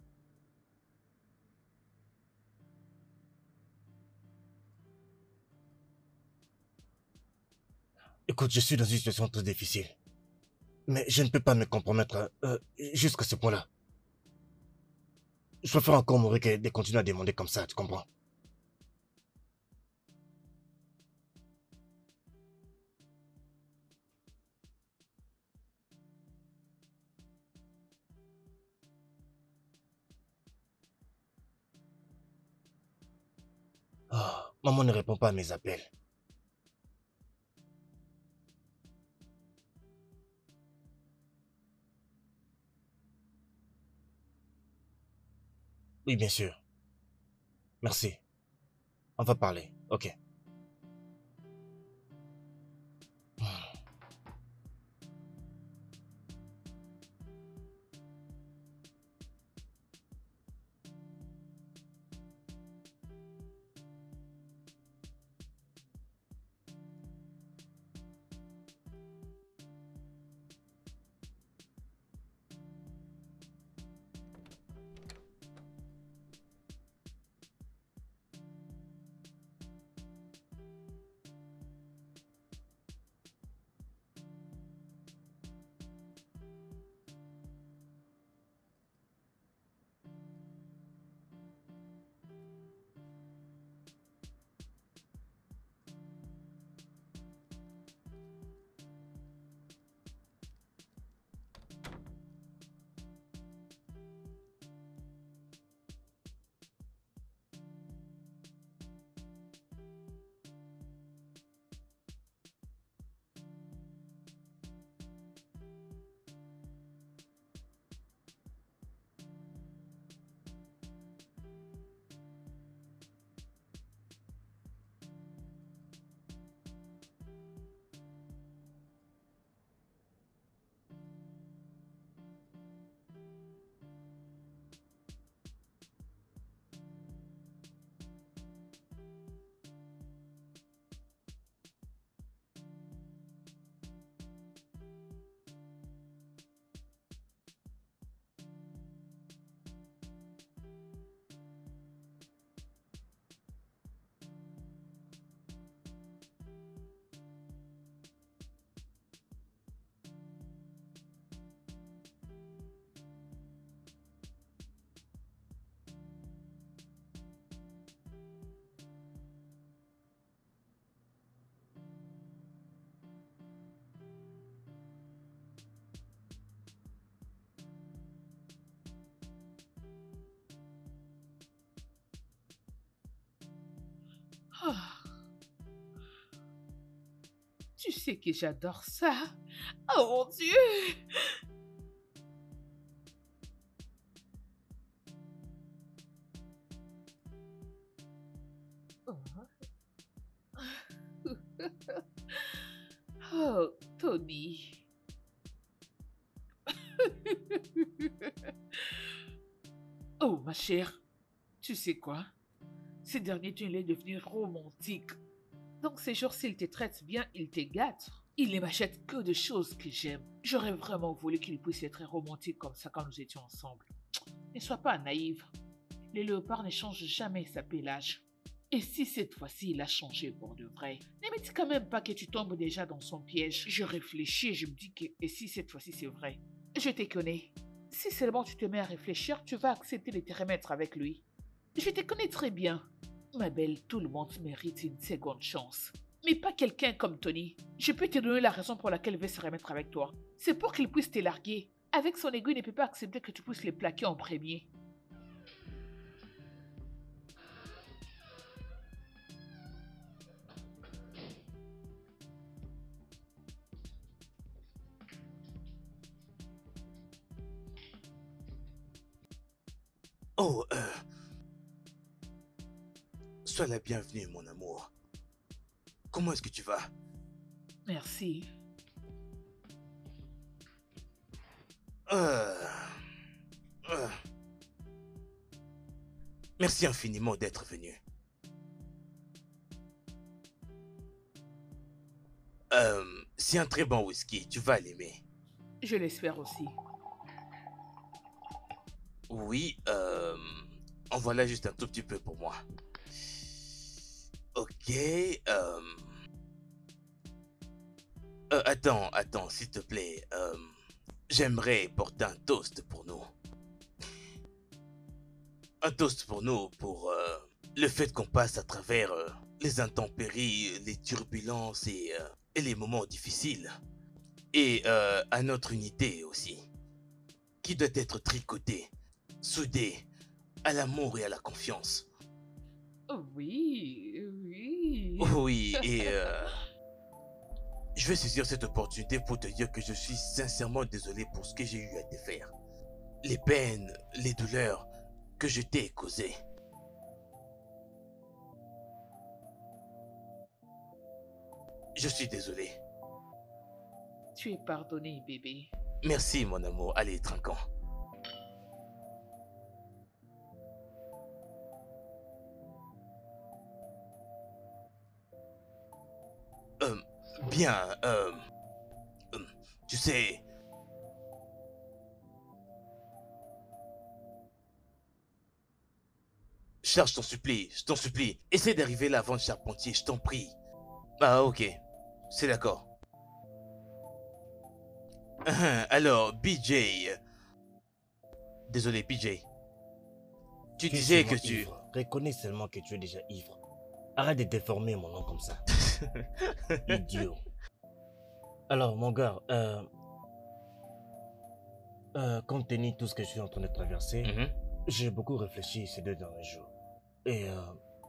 Écoute, je suis dans une situation très difficile. Mais je ne peux pas me compromettre euh, jusqu'à ce point-là. Je préfère encore mourir que de continuer à demander comme ça, tu comprends? Oh, maman ne répond pas à mes appels. Oui, bien sûr. Merci. On va parler, ok. Tu sais que j'adore ça. Oh mon Dieu! Oh, Tony. Oh, ma chère, tu sais quoi? Ces derniers temps, il est devenu romantique. Donc ces jours-ci, il te traite bien, il te gâte. Il ne m'achète que des choses que j'aime. J'aurais vraiment voulu qu'il puisse être romantique comme ça quand nous étions ensemble. Ne sois pas naïve. Les léopards ne changent jamais sa pelage. Et si cette fois-ci il a changé pour de vrai, ne me dis quand même pas que tu tombes déjà dans son piège. Je réfléchis et je me dis que et si cette fois-ci c'est vrai? Je te connais. Si seulement tu te mets à réfléchir, tu vas accepter de te remettre avec lui. Je te connais très bien. Ma belle, tout le monde mérite une seconde chance. Mais pas quelqu'un comme Tony. Je peux te donner la raison pour laquelle il veut se remettre avec toi. C'est pour qu'il puisse te larguer. Avec son ego, il ne peut pas accepter que tu puisses les plaquer en premier. Oh, euh... Sois la bienvenue, mon amour. Comment est-ce que tu vas? Merci. Euh... Euh... Merci infiniment d'être venu. Euh... C'est un très bon whisky, tu vas l'aimer. Je l'espère aussi. Oui, euh... en voilà juste un tout petit peu pour moi. Ok, euh... euh attends, attends, s'il te plaît. Euh... J'aimerais porter un toast pour nous. Un toast pour nous, pour euh, le fait qu'on passe à travers euh, les intempéries, les turbulences et, euh, et les moments difficiles. Et euh, à notre unité aussi, qui doit être tricotée, soudée, à l'amour et à la confiance. Oui, oui. Oui, et euh, je vais saisir cette opportunité pour te dire que je suis sincèrement désolé pour ce que j'ai eu à te faire. Les peines, les douleurs que je t'ai causées. Je suis désolé. Tu es pardonné, bébé. Merci, mon amour. Allez, trinquons. Euh, bien, euh, euh, tu sais... Charge, je t'en supplie, je t'en supplie. Essaie d'arriver là avant le charpentier, je t'en prie. Ah, ok. C'est d'accord. Alors, B J... Désolé, P J. Tu, tu disais que tu... Ivre. Reconnais seulement que tu es déjà ivre. Arrête de déformer mon nom comme ça. Idiot. Alors, mon gars, euh, euh, compte tenu de tout ce que je suis en train de traverser, Mm-hmm. j'ai beaucoup réfléchi ces deux derniers jours. Et euh,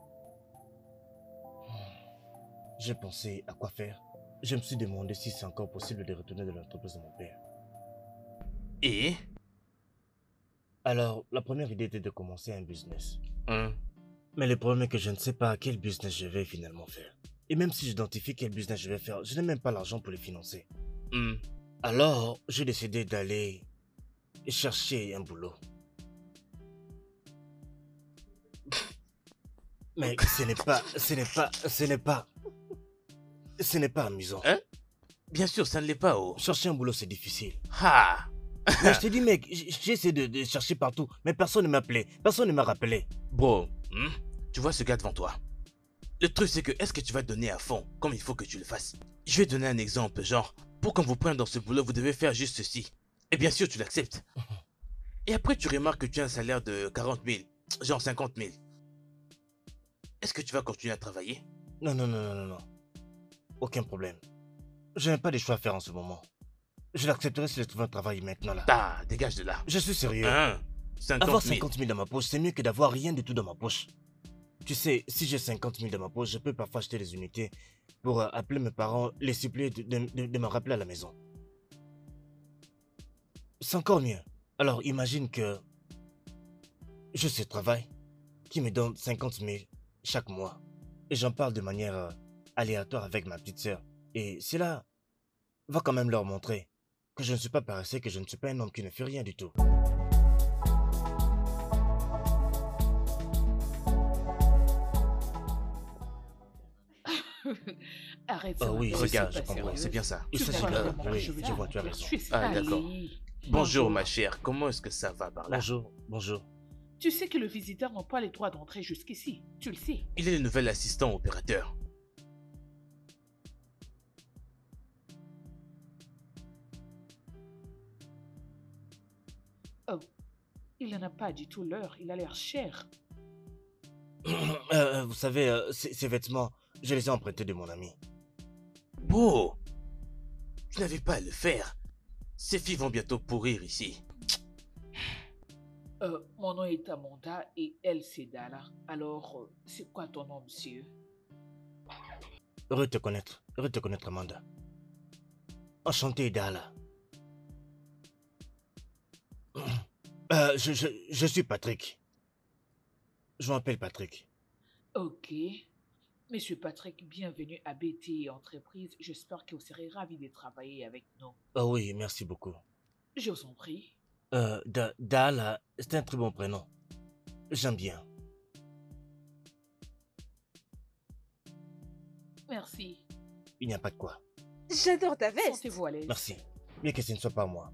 j'ai pensé à quoi faire. Je me suis demandé si c'est encore possible de retourner de l'entreprise de mon père. Et... Alors, la première idée était de commencer un business. Hum. Mais le problème est que je ne sais pas quel business je vais finalement faire. Et même si j'identifie quel business je vais faire, je n'ai même pas l'argent pour le financer. Hum. Alors, j'ai décidé d'aller chercher un boulot. Mais ce n'est pas, ce n'est pas, ce n'est pas, ce n'est pas amusant. Hein? Bien sûr, ça ne l'est pas, oh. Chercher un boulot, c'est difficile. Ah! Mais je t'ai dit, mec, j- j'ai essayé de, de chercher partout, mais personne ne m'a appelé, personne ne m'a rappelé. Bro, hmm? Tu vois ce gars devant toi? Le truc c'est que, est-ce que tu vas donner à fond, comme il faut que tu le fasses? Je vais donner un exemple, genre, pour qu'on vous prenne dans ce boulot, vous devez faire juste ceci. Et bien sûr, tu l'acceptes. Et après, tu remarques que tu as un salaire de quarante mille, genre cinquante mille. Est-ce que tu vas continuer à travailler? Non, non, non, non, non, non. Aucun problème. Je n'ai pas de choix à faire en ce moment. Je l'accepterai si je trouve un travail maintenant là. Ah, dégage de là. Je suis sérieux. Hein? cinquante Avoir mille. cinquante mille dans ma poche, c'est mieux que d'avoir rien du tout dans ma poche. Tu sais, si j'ai cinquante mille dans ma poche, je peux parfois acheter des unités pour euh, appeler mes parents, les supplier de, de- de- de me rappeler à la maison. C'est encore mieux. Alors imagine que je ce travail qui me donne cinquante mille chaque mois. Et j'en parle de manière euh, aléatoire avec ma petite sœur. Et cela va quand même leur montrer que je ne suis pas paresseux, que je ne suis pas un homme qui ne fait rien du tout. Arrête Ah ça, oui, Mandel, c'est ça, Regarde, je je comprends, comprends. c'est bien ça. Il Tu s'agit n'as de... pas vraiment Oui, joué je vois, ça. tu as raison. Je suis Ah, allée. d'accord. Bonjour ma chère, comment est-ce que ça va par là? Bonjour, bonjour. Tu sais que le visiteur n'a pas le droit d'entrer jusqu'ici. Tu le sais. Il est le nouvel assistant opérateur. Oh, il n'en a pas du tout l'heure. Il a l'air cher. Euh, vous savez, euh, ces, ces vêtements, je les ai empruntés de mon ami. Oh, tu n'avais pas à le faire. Ces filles vont bientôt pourrir ici. Euh, mon nom est Amanda et elle c'est Dala. Alors, euh, c'est quoi ton nom, monsieur? Heureux de te connaître, heureux de te connaître, Amanda. Enchanté, Dala. Euh, je, je, je suis Patrick. Je m'appelle Patrick. Ok. Monsieur Patrick, bienvenue à B T Entreprise. J'espère que vous serez ravi de travailler avec nous. Oh oui, merci beaucoup. Je vous en prie. Euh, Da- Dala, c'est un très bon prénom. J'aime bien. Merci. Il n'y a pas de quoi. J'adore ta veste. Sentez-vous à l'aise. Merci. Bien que ce ne soit pas moi.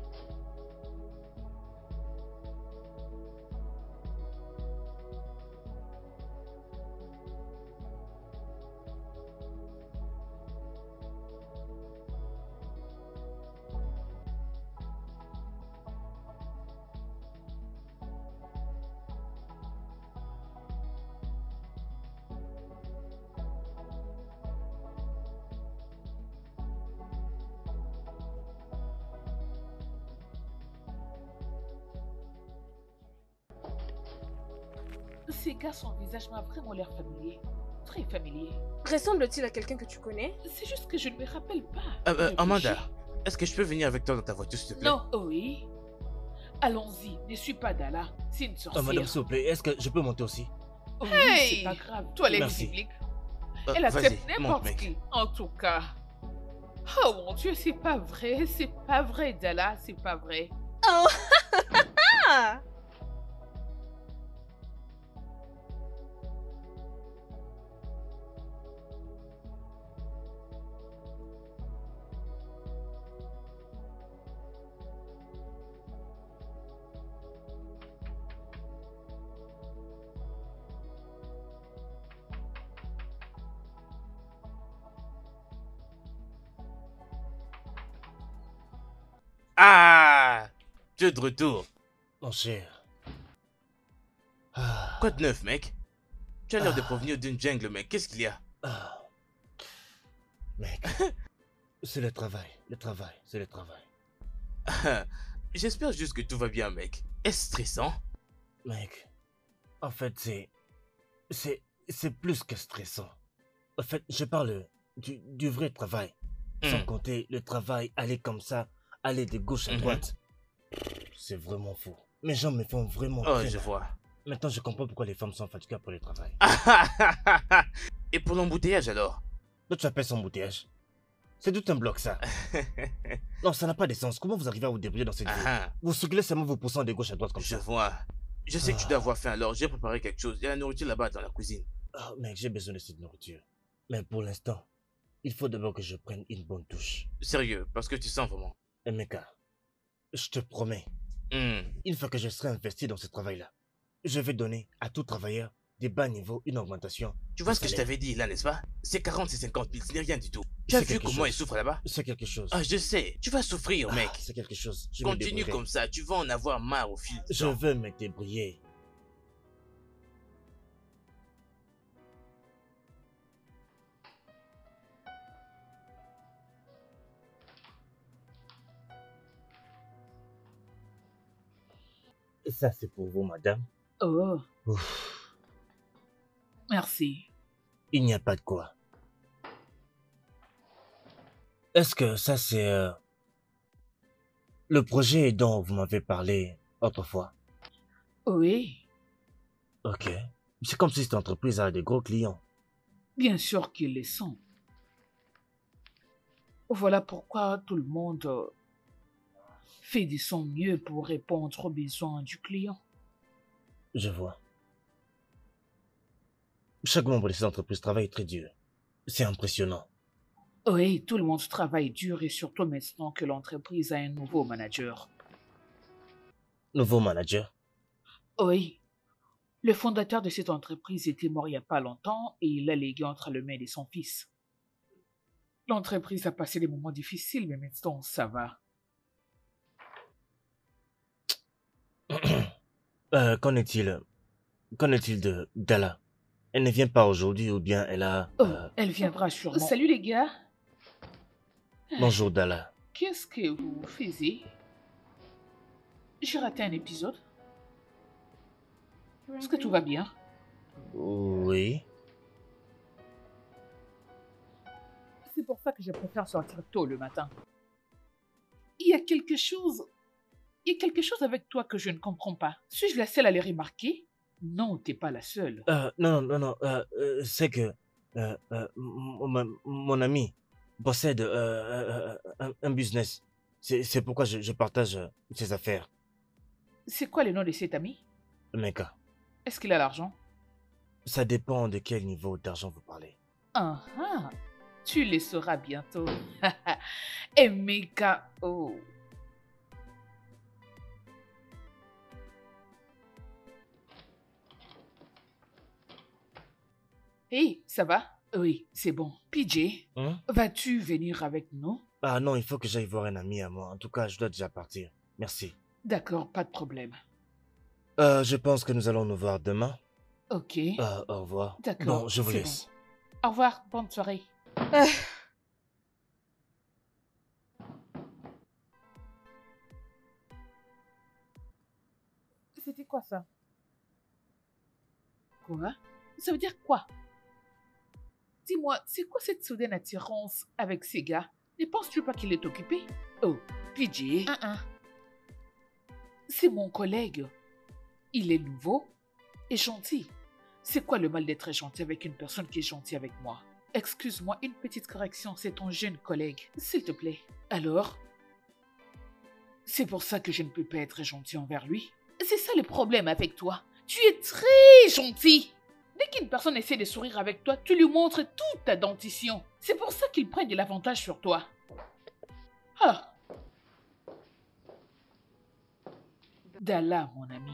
Ces gars, son visage m'a vraiment l'air familier. Très familier. Ressemble-t-il à quelqu'un que tu connais? C'est juste que je ne me rappelle pas. Euh, euh, Réfléchis. Amanda, est-ce que je peux venir avec toi dans ta voiture, s'il te plaît? Non, oui. Allons-y, ne suis pas Dala. C'est une Oh, sorcière. madame, s'il vous plaît, est-ce que je peux monter aussi? Oh, oui, Hey, c'est pas grave. Toi, les Merci. publics. Euh, Elle vas-y, accepte monte, n'importe mec. qui, en tout cas. Oh mon Dieu, c'est pas vrai, c'est pas vrai, Dala, c'est pas vrai. Oh ah Ah, tu es de retour. Mon cher. Ah, Quoi de neuf, mec? Tu as l'air de Ah. provenir d'une jungle, mec. Qu'est-ce qu'il y a? ah. Mec, c'est le travail, le travail, c'est le travail. Ah, j'espère juste que tout va bien, mec. Est-ce stressant? Mec, en fait, c'est... C'est... C'est plus que stressant. En fait, je parle du, du vrai travail. Sans Hmm. compter le travail, aller comme ça, aller de gauche à Mhm. droite. C'est vraiment fou. Mes jambes me font vraiment Oh, très je mal. vois. Maintenant, je comprends pourquoi les femmes sont fatiguées après le travail. Et pour l'embouteillage, alors? Toi, tu appelles ça embouteillage? C'est tout un bloc, ça. Non, ça n'a pas de sens. Comment vous arrivez à vous débrouiller dans cette vie? Ah, Vous circulez seulement vos poussants de gauche à droite comme je ça. vois. Je sais que tu Ah. dois avoir faim, alors j'ai préparé quelque chose. Il y a la nourriture là-bas dans la cuisine. Oh, mec, j'ai besoin de cette nourriture. Mais pour l'instant, il faut d'abord que je prenne une bonne douche. Sérieux, parce que tu sens vraiment. Et Meka, je te promets, Hmm. une fois que je serai investi dans ce travail-là, je vais donner à tout travailleur des bas niveaux une augmentation. Tu vois de ce que je salaire. t'avais dit là, n'est-ce pas? C'est quarante et cinquante mille, ce n'est rien du tout. Tu as C'est vu quelque comment chose. ils souffrent là-bas? C'est quelque chose. Ah, je sais. Tu vas souffrir, Ah, mec. c'est quelque chose. Je me Continue débrouillerai. comme ça, tu vas en avoir marre au fil du Je temps. veux me débrouiller. Ça, c'est pour vous, madame. Oh, Ouf. Merci. Il n'y a pas de quoi. Est-ce que ça c'est euh, le projet dont vous m'avez parlé autrefois? Oui, Ok. C'est comme si cette entreprise a des gros clients. bien sûr qu'ils le sont. Voilà pourquoi tout le monde euh, fait de son mieux pour répondre aux besoins du client. Je vois. Chaque membre de cette entreprise travaille très dur. C'est impressionnant. Oui, tout le monde travaille dur et surtout maintenant que l'entreprise a un nouveau manager. Nouveau manager. Oui, le fondateur de cette entreprise était mort il n'y a pas longtemps et il l'a légué entre les mains de son fils. L'entreprise a passé des moments difficiles, mais maintenant ça va. euh, qu'en est-il Qu'en est-il de Dalla? Elle ne vient pas aujourd'hui ou bien elle a... Oh, euh, elle viendra sûrement. Salut les gars. Bonjour Dalla. Qu'est-ce que vous faisiez? J'ai raté un épisode. Est-ce que tout va bien? Oui. C'est pour ça que je préfère sortir tôt le matin. Il y a quelque chose... Il y a quelque chose avec toi que je ne comprends pas. Suis-je la seule à le remarquer? Non, t'es pas la seule. Euh, non, non, non, euh, euh, c'est que euh, euh, mon, mon- mon ami possède euh, euh, euh, un, un business. C'est c'est pourquoi je, je partage euh, ses affaires. C'est quoi le nom de cet ami? Meka, Est-ce qu'il a l'argent? ça dépend de quel niveau d'argent vous parlez. Ah ah, tu le sauras bientôt. Emeka, oh. Hey, ça va? Oui, c'est bon. P J, Hein? vas-tu venir avec nous? Ah non, il faut que j'aille voir un ami à moi. En tout cas, je dois déjà partir. Merci. D'accord, pas de problème. Euh, je pense que nous allons nous voir demain. Ok. Euh, au revoir. D'accord, Non, je vous c'est laisse. Au revoir, bonne soirée. Ah, C'était quoi ça? Quoi? Ça veut dire quoi? Dis-moi, c'est quoi cette soudaine attirance avec ces gars? Ne penses-tu pas qu'il est occupé? Oh, P J, Un, un. c'est mon collègue. Il est nouveau et gentil. C'est quoi le mal d'être gentil avec une personne qui est gentille avec moi? Excuse-moi, une petite correction, c'est ton jeune collègue. S'il te plaît. Alors? C'est pour ça que je ne peux pas être gentil envers lui? C'est ça le problème avec toi. Tu es très gentil. Dès qu'une personne essaie de sourire avec toi, tu lui montres toute ta dentition. C'est pour ça qu'il prend de l'avantage sur toi. Ah. Dalla, mon ami.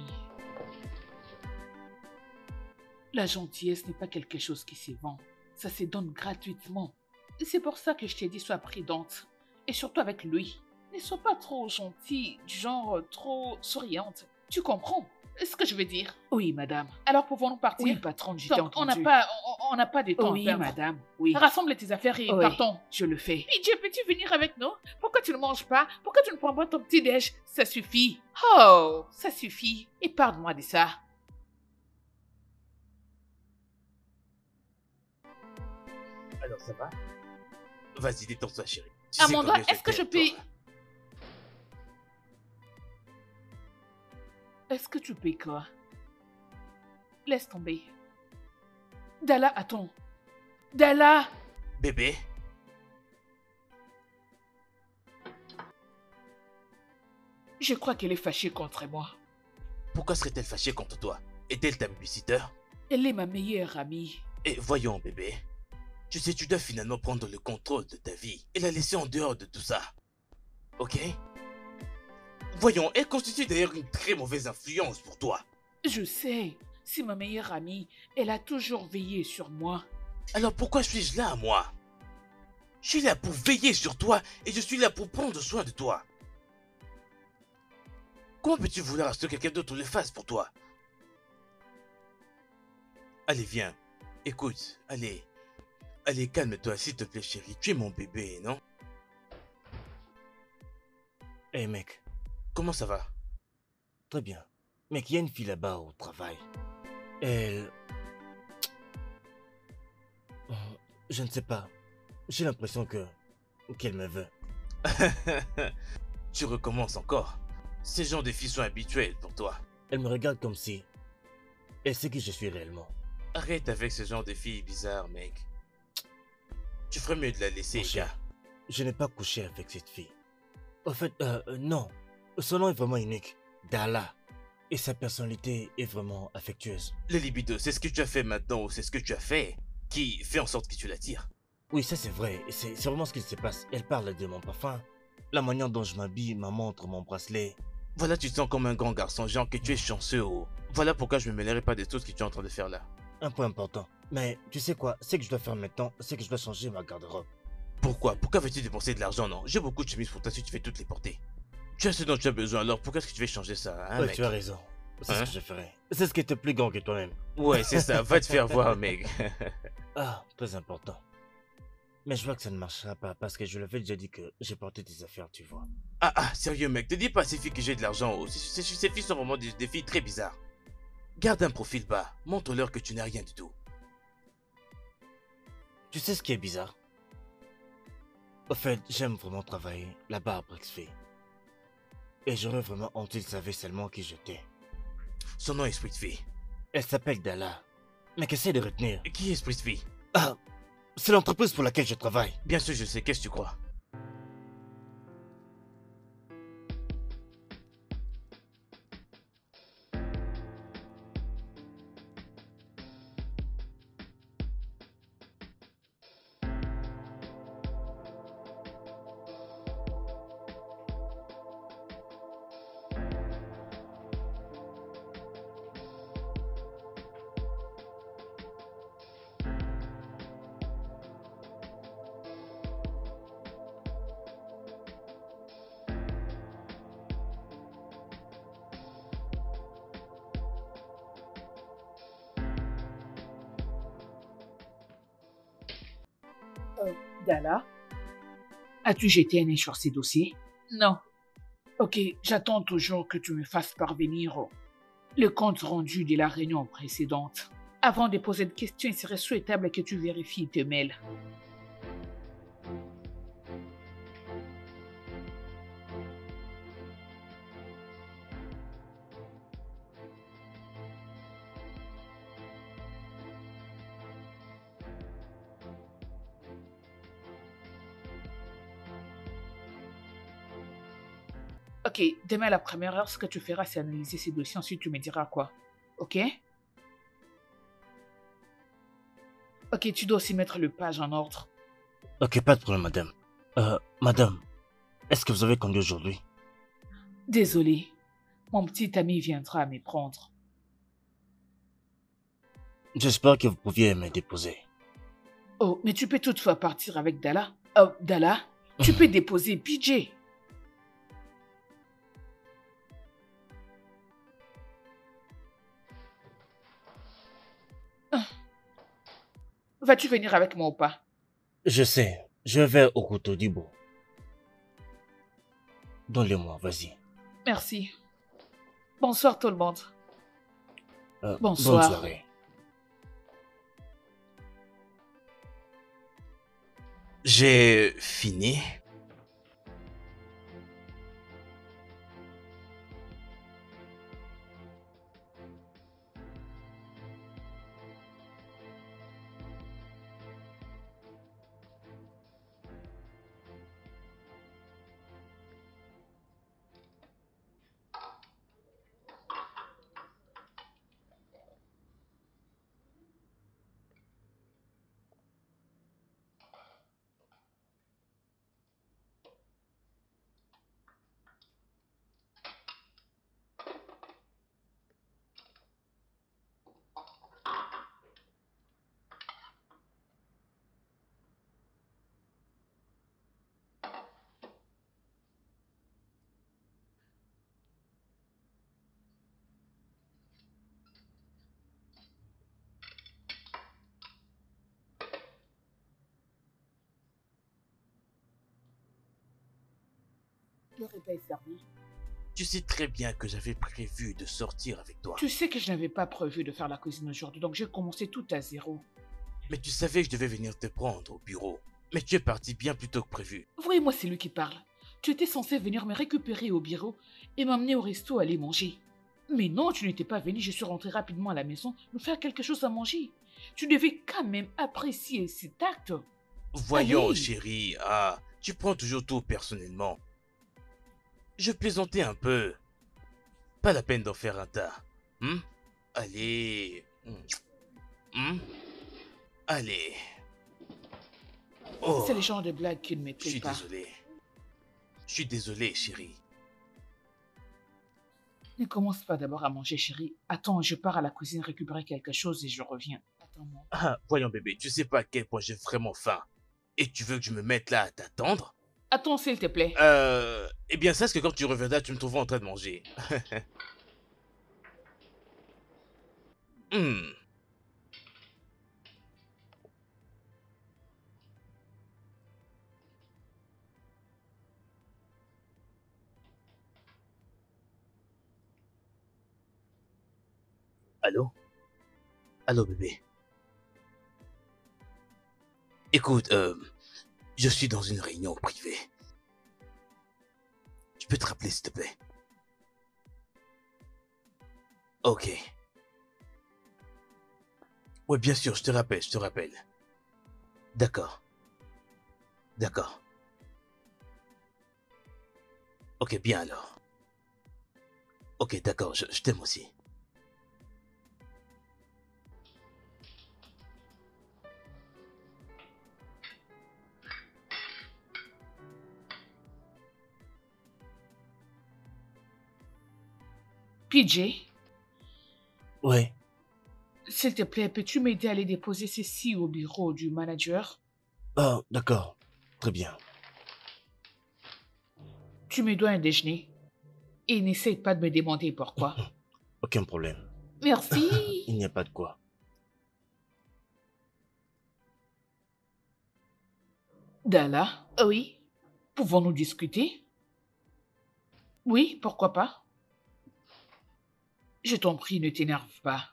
La gentillesse n'est pas quelque chose qui se vend. Ça se donne gratuitement. Et c'est pour ça que je t'ai dit sois prudente. Et surtout avec lui. Ne sois pas trop gentille, du genre trop souriante. Tu comprends ce que je veux dire? Oui, madame. Alors pouvons-nous partir? Oui, patronne, j'ai Donc, entendu. On n'a pas, on, on n'a pas de temps Oui, à perdre. madame, oui. Rassemble tes affaires et Oui. partons. Je le fais. P J, peux-tu venir avec nous? Pourquoi tu ne manges pas? Pourquoi tu ne prends pas ton petit déj? Ça suffit. Oh, ça suffit. Épargne-moi de ça. Alors ça va? Vas-y, détends-toi, chérie. Tu sais Amanda, combien est-ce que je t'aime, peux... toi. Est-ce que tu peux quoi? Laisse tomber. Dalla, attends. Dalla! Bébé? Je crois qu'elle est fâchée contre moi. Pourquoi serait-elle fâchée contre toi? Est-elle ta babysitter? Elle est ma meilleure amie. Et voyons, bébé. Tu sais, tu dois finalement prendre le contrôle de ta vie et la laisser en dehors de tout ça. Ok? Voyons, elle constitue d'ailleurs une très mauvaise influence pour toi. Je sais, c'est ma meilleure amie. Elle a toujours veillé sur moi. Alors pourquoi suis-je là, moi? Je suis là pour veiller sur toi et je suis là pour prendre soin de toi. Comment peux-tu vouloir à ce que quelqu'un d'autre le fasse pour toi? Allez, viens. Écoute, allez. Allez, calme-toi, s'il te plaît, chérie. Tu es mon bébé, non? Hey mec, Comment ça va? très bien. Mec, il y a une fille là-bas au travail. Elle... Je ne sais pas. J'ai l'impression que... qu'elle me veut. Tu recommences encore. Ces gens de filles sont habituels pour toi. Elle me regarde comme si... elle sait qui je suis réellement. Arrête avec ce genre de filles bizarres, mec. Tu ferais mieux de la laisser, Mon cher, gars. je n'ai pas couché avec cette fille. En fait, euh, euh, non. Son nom est vraiment unique. Dala. Et sa personnalité est vraiment affectueuse. Le libido, c'est ce que tu as fait maintenant ou c'est ce que tu as fait qui fait en sorte que tu l'attires. Oui, ça c'est vrai. C'est c'est vraiment ce qui se passe. Elle parle de mon parfum, la manière dont je m'habille, ma montre, mon bracelet. Voilà, tu te sens comme un grand garçon, genre que tu es chanceux ou... Voilà pourquoi je me mêlerai pas de tout ce que tu es en train de faire là. Un point important. Mais tu sais quoi, ce que je dois faire maintenant, c'est que je dois changer ma garde-robe. Pourquoi Pourquoi veux-tu dépenser de l'argent, non? J'ai beaucoup de chemises pour toi si tu fais toutes les porter. Tu as ce dont tu as besoin, alors pourquoi est-ce que tu veux changer ça, hein, Ouais, mec? tu as raison. C'est Hein? ce que je ferai. C'est ce qui était plus grand que toi-même. Ouais, c'est ça, va te faire voir, mec. Ah, très important. Mais je vois que ça ne marchera pas parce que je l'avais déjà dit que j'ai porté tes affaires, tu vois. Ah ah, sérieux, mec, te dis pas à ces filles que j'ai de l'argent. oh, Ces, ces- ces filles sont vraiment des, des filles très bizarres. Garde un profil bas, montre-leur que tu n'as rien du tout. Tu sais ce qui est bizarre? Au fait, j'aime vraiment travailler là-bas à Brixby. Et j'aurais vraiment honte s'ils savaient seulement qui j'étais. Son nom est Esprit de Fille. Elle s'appelle Dala. Mais qu'essaie de retenir. Qui est Esprit de Fille? Ah, c'est l'entreprise pour laquelle je travaille. Bien sûr, je sais, qu'est-ce que tu crois? Euh, Dala, as-tu jeté un œil sur ces dossiers? Non. Ok, j'attends toujours que tu me fasses parvenir le compte rendu de la réunion précédente. Avant de poser de questions, il serait souhaitable que tu vérifies tes mails. Ok, demain à la première heure, ce que tu feras, c'est analyser ces dossiers. Ensuite, tu me diras quoi. Ok? Ok, tu dois aussi mettre le page en ordre. Ok, pas de problème, madame. Euh, madame, est-ce que vous avez conduit aujourd'hui? Désolé, mon petit ami viendra me prendre. J'espère que vous pouviez me déposer. Oh, mais tu peux toutefois partir avec Dala. Oh, Dala, tu peux déposer P J. Ah. Vas-tu venir avec moi ou pas? Je sais, je vais au couteau du bout. Donne-le-moi, vas-y. Merci. Bonsoir tout le monde. Euh, Bonsoir. Bonne soirée. J'ai fini. Le repas est servi. Tu sais très bien que j'avais prévu de sortir avec toi. Tu sais que je n'avais pas prévu de faire la cuisine aujourd'hui, donc j'ai commencé tout à zéro. Mais tu savais que je devais venir te prendre au bureau. Mais tu es parti bien plus tôt que prévu. Voyez-moi, c'est lui qui parle. Tu étais censé venir me récupérer au bureau et m'amener au resto à aller manger. Mais non, tu n'étais pas venu, je suis rentrée rapidement à la maison nous faire quelque chose à manger. Tu devais quand même apprécier cet acte. Voyons, Allez. chérie, ah, tu prends toujours tout personnellement. Je plaisantais un peu. Pas la peine d'en faire un tas. Hmm? Allez. Hmm. Hmm? Allez. Oh, C'est le genre de blague qui ne me je plaît suis pas. désolé. Je suis désolé, chérie. Ne commence pas d'abord à manger, chérie. Attends, je pars à la cuisine récupérer quelque chose et je reviens. Attends-moi. Ah, voyons, bébé, tu sais pas à quel point j'ai vraiment faim. Et tu veux que je me mette là à t'attendre? Attends, s'il te plaît. Euh... Eh bien, sache que quand tu reviendras, tu me trouveras en train de manger. Hmm. Allô? Allô, bébé. Écoute, euh... je suis dans une réunion privée. Tu peux te rappeler, s'il te plaît? Ok. Ouais, bien sûr, je te rappelle, je te rappelle. D'accord. D'accord. Ok, bien alors. Ok, d'accord, je, je t'aime aussi. P J, Ouais. s'il te plaît, peux-tu m'aider à aller déposer ceci au bureau du manager? Ah, d'accord. Très bien. Tu me dois un déjeuner. Et n'essaie pas de me demander pourquoi. Aucun problème. Merci. Il n'y a pas de quoi. Dala, oui. Pouvons-nous discuter? Oui, pourquoi pas? Je t'en prie, ne t'énerve pas.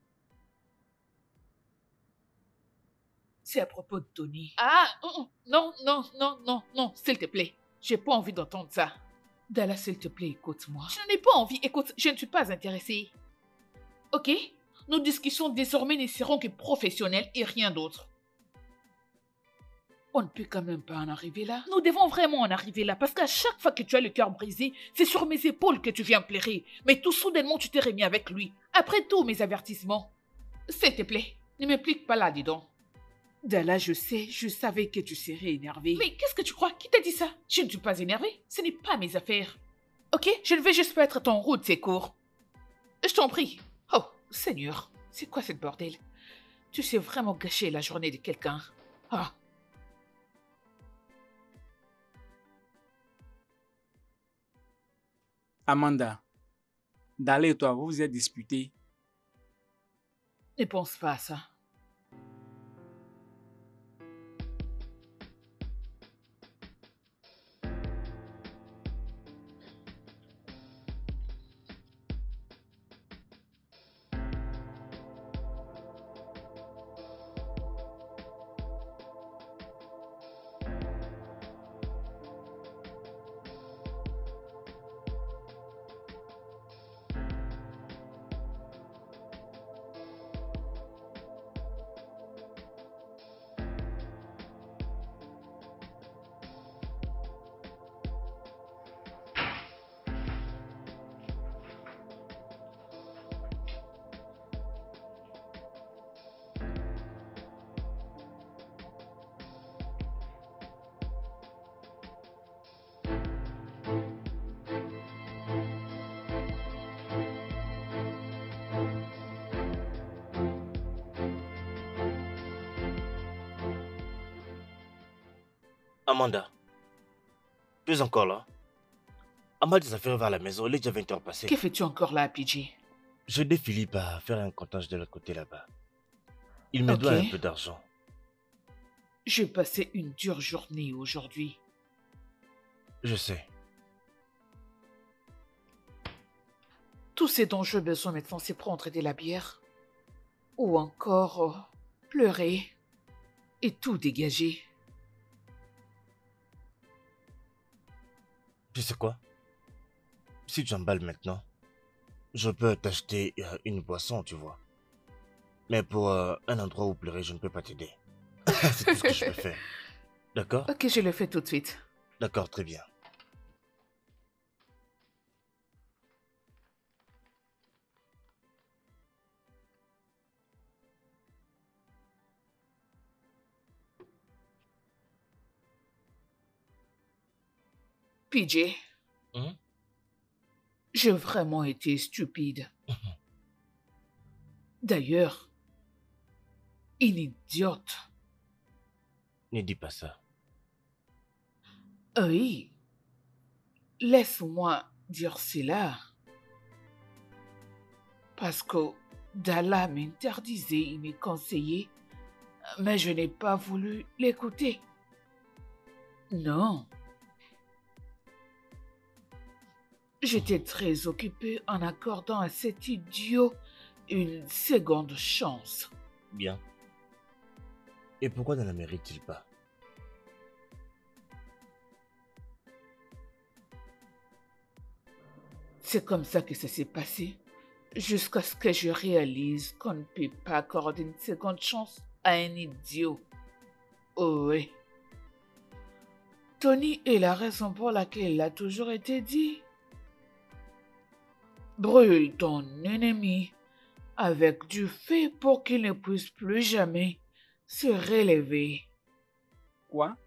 C'est à propos de Tony. Ah, oh, non, non, non, non, non, s'il te plaît. J'ai pas envie d'entendre ça. Dala, s'il te plaît, écoute-moi. Je n'ai pas envie, écoute, je ne suis pas intéressée. Ok? Nos discussions désormais ne seront que professionnelles et rien d'autre. On ne peut quand même pas en arriver là. Nous devons vraiment en arriver là parce qu'à chaque fois que tu as le cœur brisé, c'est sur mes épaules que tu viens pleurer. Mais tout soudainement, tu t'es remis avec lui. Après tous mes avertissements. S'il te plaît, ne m'implique pas là, dis donc. Dala, je sais, je savais que tu serais énervée. Mais qu'est-ce que tu crois? Qui t'a dit ça? Je ne suis pas énervée. Ce n'est pas mes affaires. Ok? Je ne vais juste pas être ton roue de secours. Je t'en prie. Oh, Seigneur, c'est quoi cette bordel? Tu sais vraiment gâcher la journée de quelqu'un. Ah. Amanda, Dala et toi, vous vous êtes disputés. Ne pense pas à ça. Amanda, tu es encore là? Amanda des affaires vers la maison, il est déjà vingt heures passées. Que fais-tu encore là, P J? J'ai aidé Philippe à faire un comptage de l'autre côté là-bas. Il me Ok. doit un peu d'argent. J'ai passé une dure journée aujourd'hui. Je sais. Tout ce dont j'ai besoin maintenant, c'est prendre de la bière. Ou encore euh, pleurer. et tout dégager. Tu sais quoi? Si tu emballes maintenant, je peux t'acheter euh, une boisson, tu vois. Mais pour euh, un endroit où pleurer, je ne peux pas t'aider. C'est tout ce que je peux faire. D'accord? Ok, je le fais tout de suite. D'accord, très bien. P J, Hum? j'ai vraiment été stupide. D'ailleurs, une idiote. Ne dis pas ça. Oui, laisse-moi dire cela. Parce que Dalla m'interdisait et me conseillait, mais je n'ai pas voulu l'écouter. Non. J'étais très occupée en accordant à cet idiot une seconde chance. Bien. Et pourquoi ne la mérite-t-il pas? C'est comme ça que ça s'est passé, jusqu'à ce que je réalise qu'on ne peut pas accorder une seconde chance à un idiot. Oh oui. Tony est la raison pour laquelle il a toujours été dit. Brûle ton ennemi avec du feu pour qu'il ne puisse plus jamais se relever. Quoi?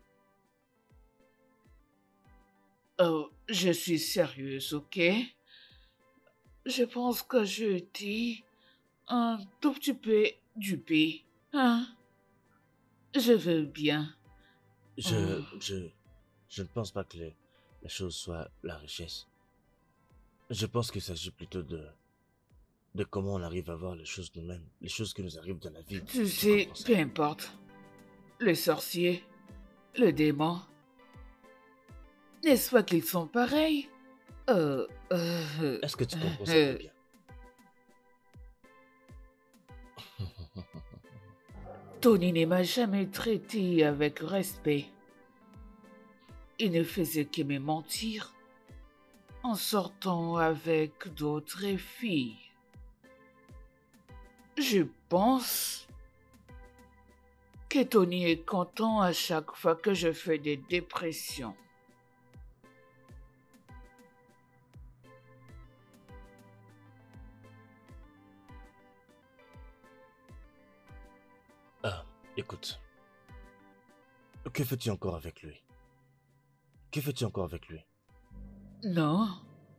Oh, je suis sérieuse, ok? Je pense que je été un tout petit peu dupée. Hein? Je veux bien. Je, Oh. je, je ne pense pas que les- la chose soit la richesse. Je pense qu'il s'agit plutôt de, de comment on arrive à voir les choses nous-mêmes, les choses qui nous arrivent dans la vie. Tu sais, comprends ça? peu importe. Le sorcier, le démon, n'est-ce pas qu'ils sont pareils? Euh, euh, Est-ce que tu comprends ça euh, très bien? Tony ne m'a jamais traité avec respect. Il ne faisait que me mentir en sortant avec d'autres filles. Je pense que Tony est content à chaque fois que je fais des dépressions. Ah, écoute. Que fais-tu encore avec lui? Que fais-tu encore avec lui? Non.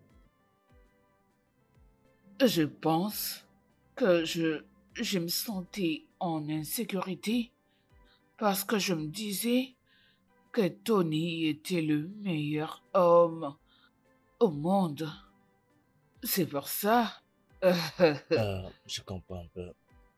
Je pense que je, je me sentais en insécurité parce que je me disais que Tony était le meilleur homme au monde. C'est pour ça. Euh, je comprends un peu.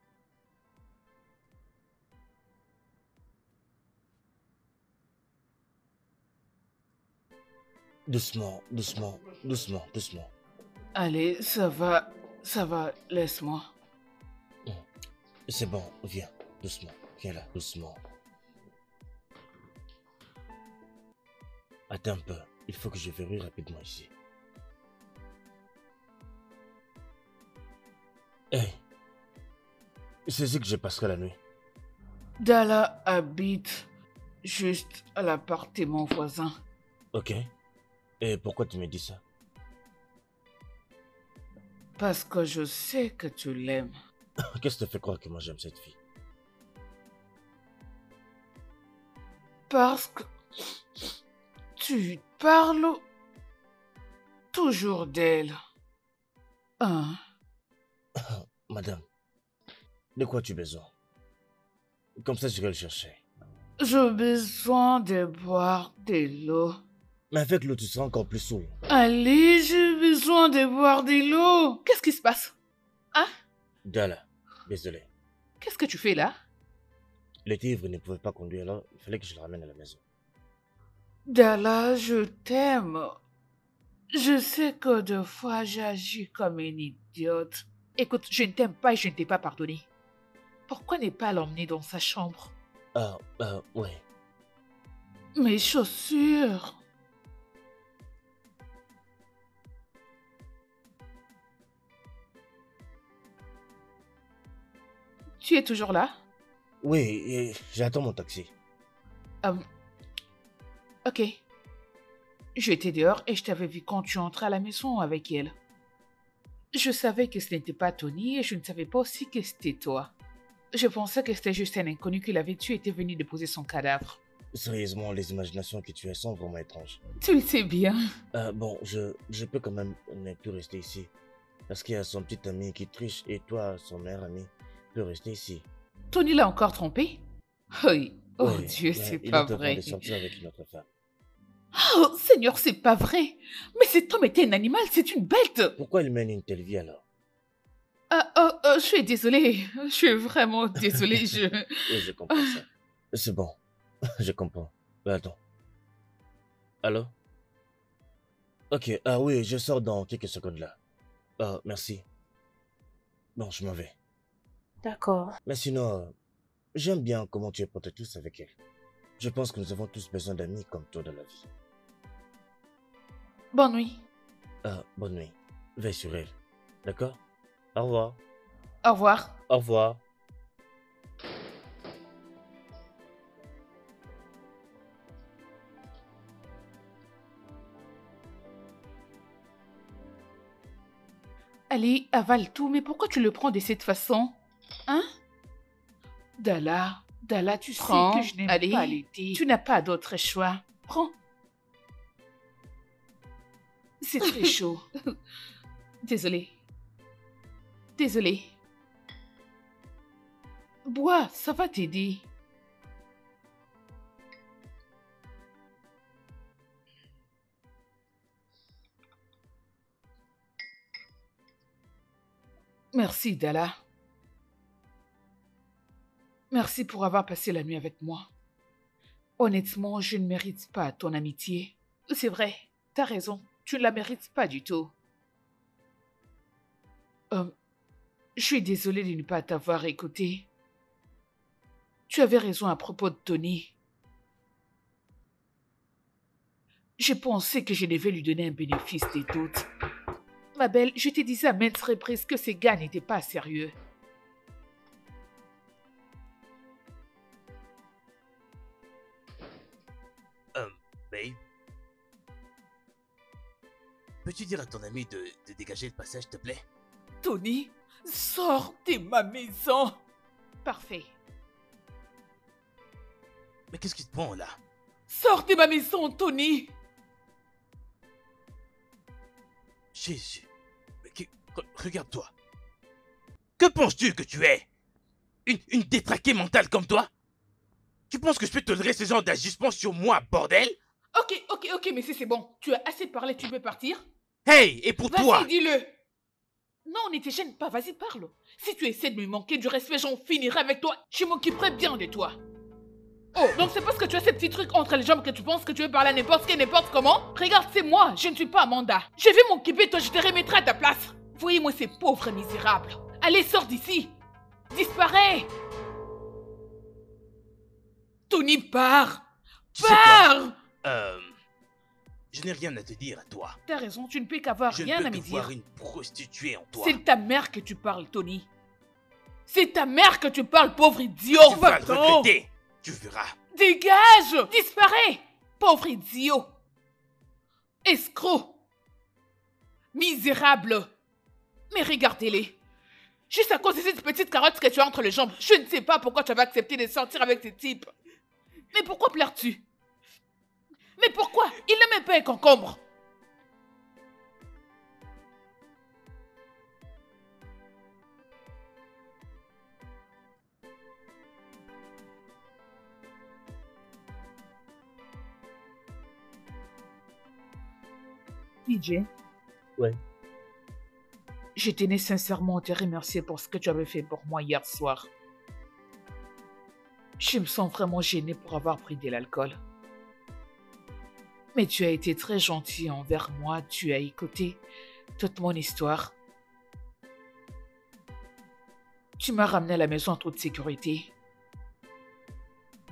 Doucement, doucement, doucement, doucement. Allez, ça va, ça va, laisse-moi. C'est bon, viens, doucement. Viens là, doucement. Attends un peu, il faut que je verrouille rapidement ici. Hé, hey, c'est ici que je passerai la nuit. Dalla habite juste à l'appartement voisin. Ok. Et pourquoi tu me dis ça? Parce que je sais que tu l'aimes. Qu'est-ce qui te fait croire que moi j'aime cette fille? Parce que tu parles toujours d'elle. Hein? Madame, de quoi as-tu besoin? Comme ça, j'irai le chercher. J'ai besoin de boire de l'eau. Mais avec l'eau, tu seras encore plus saoul. Allez, j'ai besoin de boire de l'eau. Qu'est-ce qui se passe? Hein? Dalla, désolé. Qu'est-ce que tu fais là? Le tigre ne pouvait pas conduire, alors il fallait que je le ramène à la maison. Dalla, je t'aime. Je sais que deux fois j'agis comme une idiote. Écoute, je ne t'aime pas et je ne t'ai pas pardonné. Pourquoi ne pas l'emmener dans sa chambre? Ah, euh, ouais. Mes chaussures. Tu es toujours là? Oui, et j'attends mon taxi. Euh, ok. J'étais dehors et je t'avais vu quand tu entrais à la maison avec elle. Je savais que ce n'était pas Tony et je ne savais pas aussi que c'était toi. Je pensais que c'était juste un inconnu qui l'avait tué et était venu déposer son cadavre. Sérieusement, les imaginations que tu as sont vraiment étranges. Tu le sais bien. Euh, bon, je, je peux quand même ne plus rester ici. Parce qu'il y a son petit ami qui triche et toi, son meilleur ami, peut rester ici. Tony l'a encore trompé? Oui. Oh Ouais, Dieu, mais c'est il pas est en train vrai. de sortir avec une autre femme. Oh Seigneur, c'est pas vrai. Mais cet homme était un animal, c'est une bête. Pourquoi il mène une telle vie alors? Ah, oh, oh, je suis désolée. Je suis vraiment désolée. Je... Oui, je comprends ça. C'est bon, je comprends. Mais attends. Allô? Ok, ah oui, je sors dans quelques secondes là. Ah, merci. Bon, je m'en vais. D'accord. Mais sinon, euh, j'aime bien comment tu es protectrice avec elle. Je pense que nous avons tous besoin d'amis comme toi dans la vie. Bonne nuit. Ah, bonne nuit. Veille sur elle. D'accord? Au revoir. Au revoir. Au revoir. Allez, avale tout, mais pourquoi tu le prends de cette façon? Hein? Dalla, Dalla, tu Prends. sais que je n'aime Allez. pas l'été. Tu n'as pas d'autre choix. Prends. C'est très chaud. Désolée. Désolée. Bois, ça va t'aider. Merci, Dalla. Merci pour avoir passé la nuit avec moi. Honnêtement, je ne mérite pas ton amitié. C'est vrai, t'as raison, tu ne la mérites pas du tout. Euh, je suis désolée de ne pas t'avoir écouté. Tu avais raison à propos de Tony. J'ai pensé que je devais lui donner un bénéfice des doutes. Ma belle, je te disais à maintes reprises que ces gars n'étaient pas sérieux. Euh, babe. Peux-tu dire à ton ami de, de dégager le passage, s'il te plaît? Tony, sors de ma maison. Parfait. Mais qu'est-ce qui te prend là? Sors de ma maison, Tony. Jésus. Mais que- re- regarde-toi. Que penses-tu que tu es? Une, une détraquée mentale comme toi? Tu penses que je peux tolérer ce genre d'agissement sur moi, bordel? Ok, ok, ok, mais si c'est bon. Tu as assez parlé, tu peux partir? Hey, et pour toi? Vas-y, dis-le. Non, ne te gêne pas, vas-y, parle. Si tu essaies de me manquer du respect, j'en finirai avec toi. Je m'occuperai bien de toi. Oh, donc c'est parce que tu as ces petits trucs entre les jambes que tu penses que tu veux parler à n'importe qui, n'importe comment? Regarde, c'est moi, je ne suis pas Amanda. Je vais m'occuper de toi, je te remettrai à ta place. Voyez-moi ces pauvres misérables. Allez, sors d'ici. Disparais. Tony, pars. Tu sais quoi? Pars. Euh... Je n'ai rien à te dire à toi. T'as raison, tu ne peux qu'avoir Je rien ne à peux me que voir dire. une prostituée en toi. C'est de ta mère que tu parles, Tony. C'est ta mère que tu parles, pauvre idiot. Tu vas le Va-t'en. regretter. Tu verras. Dégage! Disparais! Pauvre idiot! Escroc! Misérable! Mais regardez-les! Juste à cause de cette petite carotte que tu as entre les jambes, je ne sais pas pourquoi tu avais accepté de sortir avec ces types. Mais pourquoi pleures-tu? Mais pourquoi? Il n'est même pas un concombre! D J. Ouais. Je tenais sincèrement à te remercier pour ce que tu avais fait pour moi hier soir. Je me sens vraiment gênée pour avoir pris de l'alcool. Mais tu as été très gentil envers moi, tu as écouté toute mon histoire. Tu m'as ramené à la maison en toute sécurité.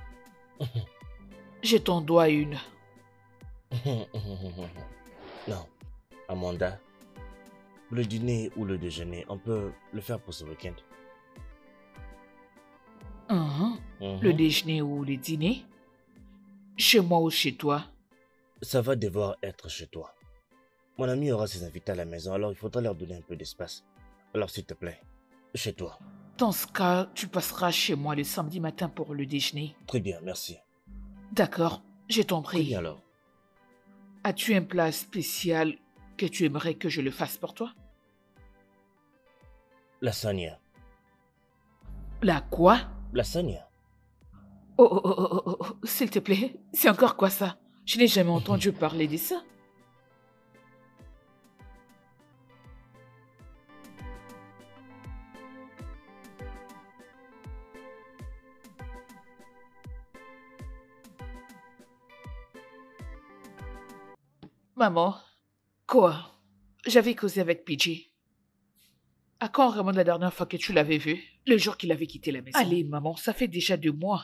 Je t'en dois une. Non, Amanda, le dîner ou le déjeuner, on peut le faire pour ce week-end. Uhum. Mhm. Le déjeuner ou le dîner? Chez moi ou chez toi? Ça va devoir être chez toi. Mon ami aura ses invités à la maison, alors il faudra leur donner un peu d'espace. Alors s'il te plaît, chez toi. Dans ce cas, tu passeras chez moi le samedi matin pour le déjeuner. Très bien, merci. D'accord, je t'en Très prie. bien alors. As-tu un plat spécial que tu aimerais que je le fasse pour toi? Lasagne. La quoi? Lasagne. Oh, oh, oh, oh, oh, oh, s'il te plaît, c'est encore quoi ça? Je n'ai jamais entendu parler de ça. Maman, quoi? J'avais causé avec P J. À quand vraiment la dernière fois que tu l'avais vu? Le jour qu'il avait quitté la maison. Allez, maman, ça fait déjà deux mois.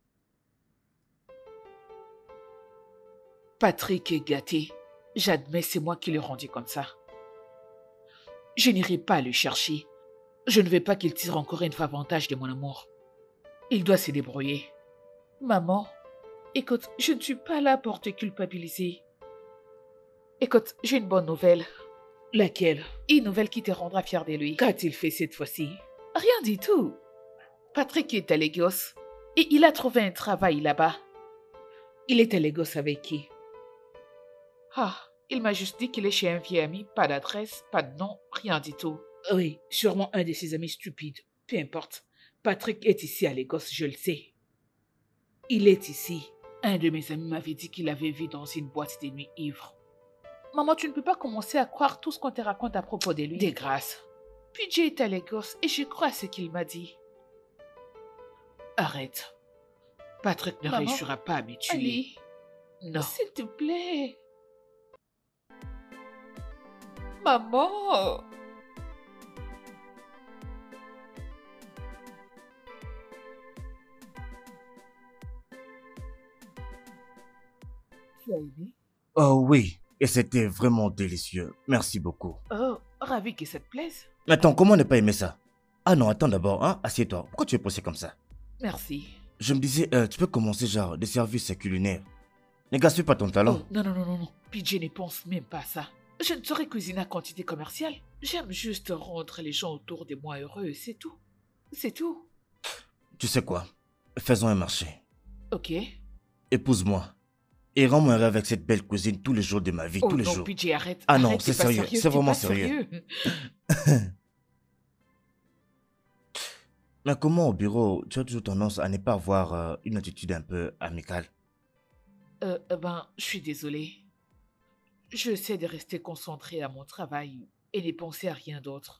Patrick est gâté. J'admets, c'est moi qui l'ai rendu comme ça. Je n'irai pas le chercher. Je ne veux pas qu'il tire encore une fois avantage de mon amour. Il doit se débrouiller. Maman, écoute, je ne suis pas là pour te culpabiliser. Écoute, j'ai une bonne nouvelle. Laquelle? Une nouvelle qui te rendra fier de lui. Qu'a-t-il fait cette fois-ci? Rien du tout. Patrick est à Lagos et il a trouvé un travail là-bas. Il est à Lagos avec qui? Ah, il m'a juste dit qu'il est chez un vieux ami, pas d'adresse, pas de nom, rien du tout. Oui, sûrement un de ses amis stupides. Peu importe. Patrick est ici à Lagos, je le sais. Il est ici. Un de mes amis m'avait dit qu'il l'avait vu dans une boîte de nuit ivre. Maman, tu ne peux pas commencer à croire tout ce qu'on te raconte à propos de lui. Des grâces. P J est à Lagos et je crois à ce qu'il m'a dit. Arrête. Patrick ne Maman, réussira pas à me tuer. Ali, Non. s'il te plaît. Maman. Tu as aimé? Oh oui, et c'était vraiment délicieux. Merci beaucoup. Oh, ravi que ça te plaise. Mais attends, comment ne pas aimer ça? Ah non, attends d'abord, hein, assieds-toi. Pourquoi tu es posé comme ça? Merci. Je me disais, euh, tu peux commencer genre des services culinaires. Ne gaspille pas ton talent. Oh, non, non, non, non, non. P J ne pense même pas à ça. Je ne saurais cuisiner à quantité commerciale. J'aime juste rendre les gens autour de moi heureux, c'est tout. C'est tout. Tu sais quoi? Faisons un marché. Ok. Épouse-moi. Et rends-moi heureux avec cette belle cuisine tous les jours de ma vie, Oh tous les non, jours. P J, arrête. Ah non, arrête, c'est t'es pas sérieux, c'est t'es vraiment pas sérieux. Mais comment au bureau, tu as toujours tendance à ne pas avoir euh, une attitude un peu amicale? Euh, euh, ben, je suis désolée. J'essaie de rester concentrée à mon travail et ne penser à rien d'autre.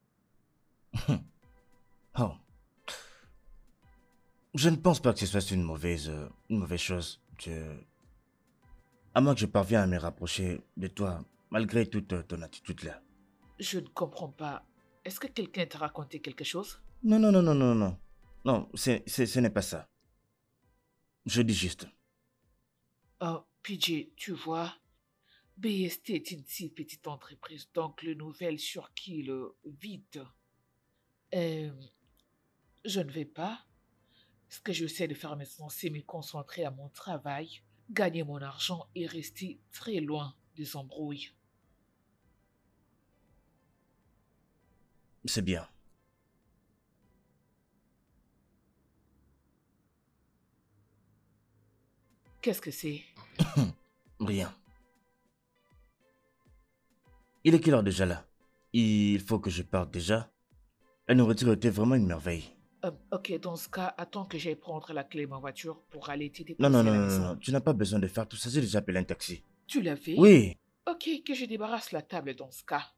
Oh. Je ne pense pas que ce soit une mauvaise, euh, une mauvaise chose. Je... À moins que je parvienne à me rapprocher de toi, malgré toute euh, ton attitude là. Je ne comprends pas. Est-ce que quelqu'un t'a raconté quelque chose? Non, non, non, non, non, non. Non, c'est, c'est, ce n'est pas ça. Je dis juste. Oh, P J, tu vois, B S T est une si petite entreprise, donc le nouvel sur qui le vide. Euh, je ne vais pas. Ce que j'essaie de faire maintenant, c'est me concentrer à mon travail, gagner mon argent et rester très loin des embrouilles. C'est bien. Qu'est-ce que c'est? Rien. Il est quelle heure déjà là? Il faut que je parte déjà. La nourriture était vraiment une merveille. Euh, ok, dans ce cas, attends que j'aille prendre la clé de ma voiture pour aller te déposer Non, non, à non, la non, maison. non, non, tu n'as pas besoin de faire tout ça, j'ai déjà appelé un taxi. Tu l'as fait? Oui. Ok, que je débarrasse la table dans ce cas.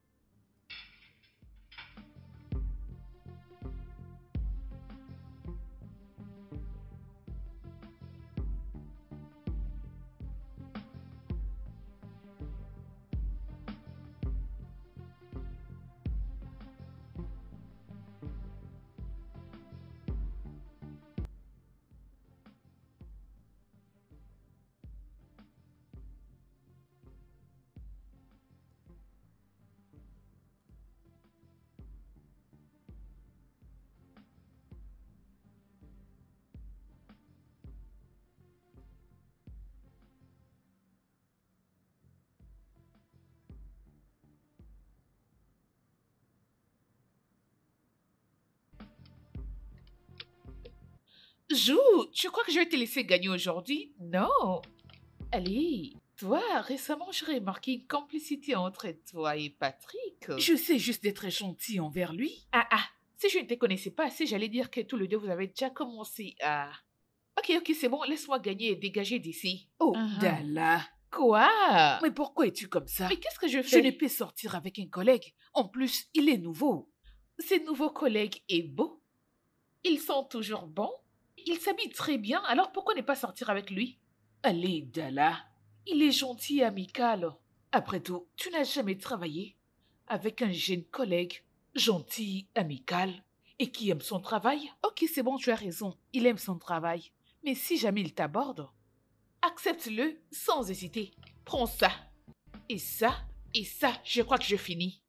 Jou, tu crois que je vais te laisser gagner aujourd'hui? Non. Allez, toi, récemment, j'ai remarqué une complicité entre toi et Patrick. Je sais juste d'être gentil envers lui. Ah ah, si je ne te connaissais pas assez, j'allais dire que tous les deux, vous avez déjà commencé à... Ok, ok, c'est bon, laisse-moi gagner et dégager d'ici. Oh, Ah. Dalla. Quoi? Mais pourquoi es-tu comme ça? Mais qu'est-ce que je Je fais? ne peux sortir avec un collègue. En plus, il est nouveau. Ce nouveau collègue est beau. Ils sont toujours bons. Il s'habille très bien, alors pourquoi ne pas sortir avec lui? Allez, Dalla. Il est gentil et amical. Après tout, tu n'as jamais travaillé avec un jeune collègue gentil, amical et qui aime son travail? Ok, c'est bon, tu as raison. Il aime son travail. Mais si jamais il t'aborde, accepte-le sans hésiter. Prends ça. Et ça, et ça, je crois que je finis.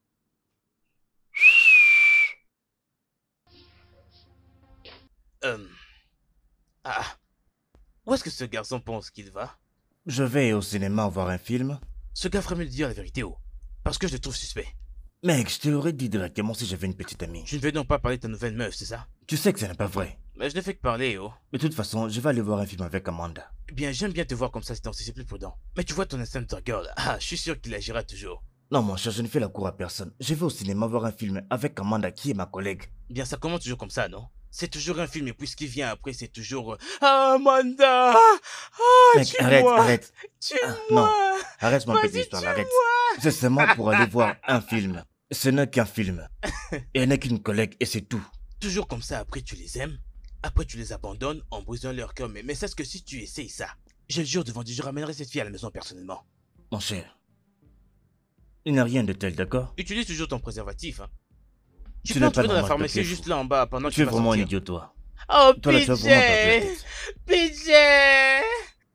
Euh... Ah. Où est-ce que ce garçon pense qu'il va? Je vais au cinéma voir un film. Ce gars ferait mieux de dire la vérité, oh. Parce que je le trouve suspect. Mec, je te l'aurais dit directement si j'avais une petite amie. Tu ne veux donc pas parler de ta nouvelle meuf, c'est ça? Tu sais que ce n'est pas vrai. Mais je ne fais que parler, oh. De toute façon, je vais aller voir un film avec Amanda. Eh bien, j'aime bien te voir comme ça, c'est c'est plus prudent. Mais tu vois ton instinct de girl, ah, je suis sûr qu'il agira toujours. Non, mon cher, je ne fais la cour à personne. Je vais au cinéma voir un film avec Amanda qui est ma collègue. Eh bien, ça commence toujours comme ça, non? C'est toujours un film et puis ce qui vient après, c'est toujours... euh, Ah, Amanda! Ah, Mec, arrête, tue-moi! arrête. Ah, Tue-moi! non, arrête mon Vas-y, petit histoire, arrête. tue-moi! C'est seulement pour aller voir un film. Ce n'est qu'un film. Et elle n'est qu'une collègue et c'est tout. Toujours comme ça, après tu les aimes, après tu les abandonnes en brisant leur cœur. Mais, mais sache que si tu essayes ça, je le jure devant Dieu, je ramènerai cette fille à la maison personnellement. Mon cher, il n'y a rien de tel, d'accord? Utilise toujours ton préservatif, hein. Tu, Tu peux n'as en trouver pas dans la vraiment pharmacie de juste là en bas pendant que Tu es vas vraiment un sortir. idiot, toi. Oh, Toi, là, tu as vraiment perdu la P J! tête. P J!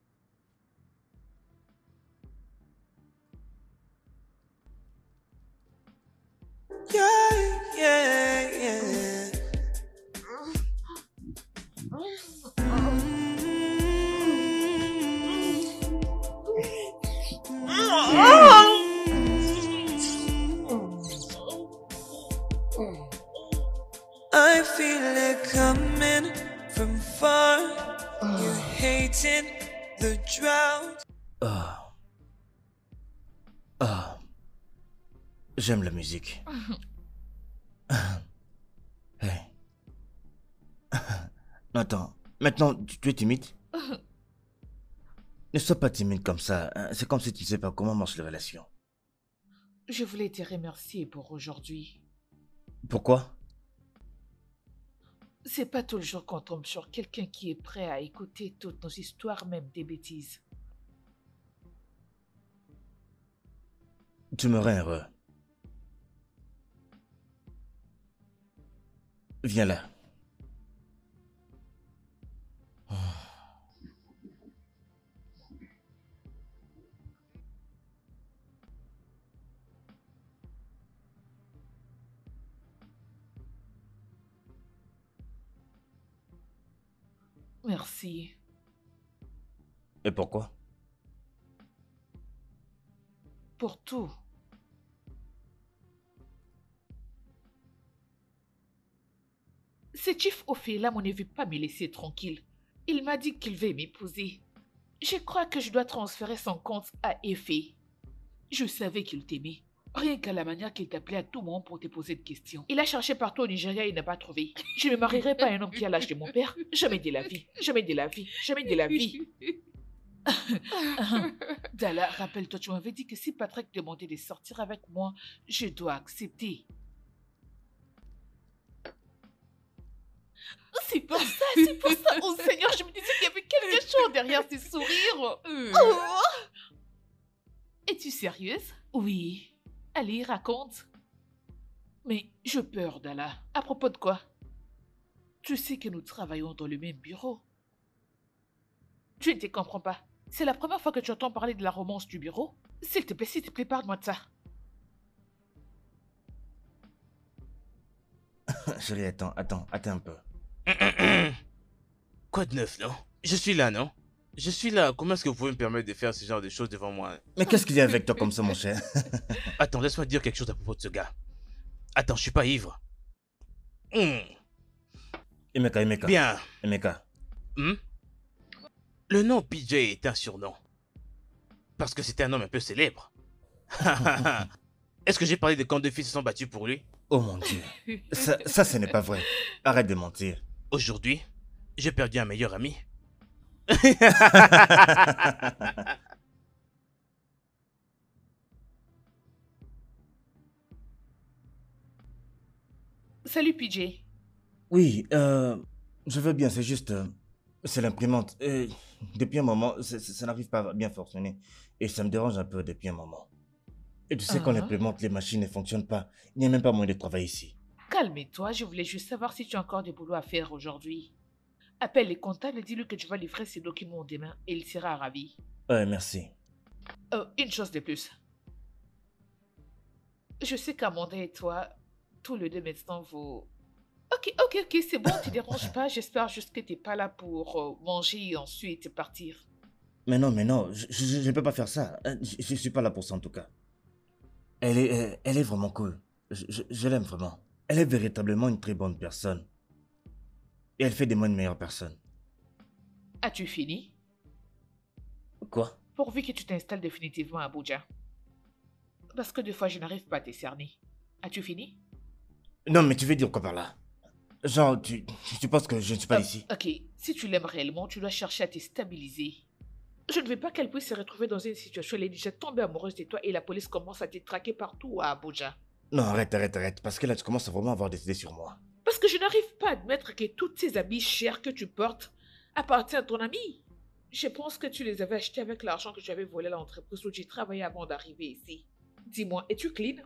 Yeah, yeah, yeah. I feel it coming from far. You hating the drought. Ah. Ah. J'aime la musique. Hey. Attends, maintenant, tu, tu es timide? Ne sois pas timide comme ça. hein. C'est comme si tu ne sais pas comment marche la relation. Je voulais te remercier pour aujourd'hui. Pourquoi? C'est pas tout le jour qu'on tombe sur quelqu'un qui est prêt à écouter toutes nos histoires, même des bêtises. Tu me rends heureux. Viens là. Merci. Et pourquoi? Pour tout. Ce chief Ophélia ne veut pas me laisser tranquille. Il m'a dit qu'il veut m'épouser. Je crois que je dois transférer son compte à Effet. Je savais qu'il t'aimait. Rien qu'à la manière qu'il t'appelait à tout moment pour te poser des questions. Il a cherché partout au Nigeria et n'a pas trouvé. Je ne me marierai pas à un homme qui a l'âge de mon père. Jamais de la vie. Jamais de la vie. Jamais de la vie. Dalla, rappelle-toi, tu m'avais dit que si Patrick demandait de sortir avec moi, je dois accepter. C'est pour ça, c'est pour ça. Oh Seigneur, je me disais qu'il y avait quelque chose derrière ces sourires. Oh. Es-tu sérieuse? Oui. Allez, raconte. Mais j'ai peur, Dalla. À propos de quoi? Tu sais que nous travaillons dans le même bureau. Tu ne te comprends pas. C'est la première fois que tu entends parler de la romance du bureau. S'il te plaît, s'il te plaît, parle-moi de ça. Chérie, attends, attends, attends un peu. Quoi de neuf, non? Je suis là, non? Je suis là, comment est-ce que vous pouvez me permettre de faire ce genre de choses devant moi? Mais qu'est-ce qu'il y a avec toi comme ça, mon cher? Attends, laisse-moi dire quelque chose à propos de ce gars. Attends, je suis pas ivre. Hmm. Emeka, Emeka. Bien. Emeka. Hmm? Le nom P J est un surnom. Parce que c'était un homme un peu célèbre. Est-ce que j'ai parlé de quand deux filles se sont battues pour lui? Oh mon Dieu. Ça, ça ce n'est pas vrai. Arrête de mentir. Aujourd'hui, j'ai perdu un meilleur ami. Salut P J. Oui, euh, je veux bien, c'est juste... euh, c'est l'imprimante. Et depuis un moment, ça, ça- ça n'arrive pas à bien fonctionner. Et ça me dérange un peu depuis un moment. Et tu sais, quand Ah. l'imprimante, les machines ne fonctionnent pas, il n'y a même pas moyen de travailler ici. Calme-toi, je voulais juste savoir si tu as encore du boulot à faire aujourd'hui. Appelle les comptables et dis-lui que tu vas livrer ses documents demain et il sera ravi. Ouais, merci. Euh, une chose de plus. Je sais qu'Amanda et toi, tous les deux maintenant, vous... Ok, ok, ok, c'est bon, tu déranges pas. J'espère juste que t'es pas là pour euh, manger et ensuite partir. Mais non, mais non, je je- je ne peux pas faire ça. Euh, Je ne suis pas là pour ça en tout cas. Elle est, euh, elle est vraiment cool. Je, je- je l'aime vraiment. Elle est véritablement une très bonne personne. Et elle fait de moi une meilleure personne. As-tu fini? Quoi? Pourvu que tu t'installes définitivement à Abuja. Parce que des fois, je n'arrive pas à te cerner. As-tu fini? Non, mais tu veux dire quoi par là? Genre, tu, tu penses que je ne suis pas Euh, ici? Ok, si tu l'aimes réellement, tu dois chercher à te stabiliser. Je ne veux pas qu'elle puisse se retrouver dans une situation où elle est déjà tombée amoureuse de toi et la police commence à te traquer partout à Abuja. Non, arrête, arrête, arrête. Parce que là, tu commences à vraiment avoir des idées sur moi. Parce que je n'arrive pas à admettre que toutes ces habits chers que tu portes appartiennent à ton ami. Je pense que tu les avais achetés avec l'argent que tu avais volé à l'entreprise où tu travaillais avant d'arriver ici. Dis-moi, es-tu clean?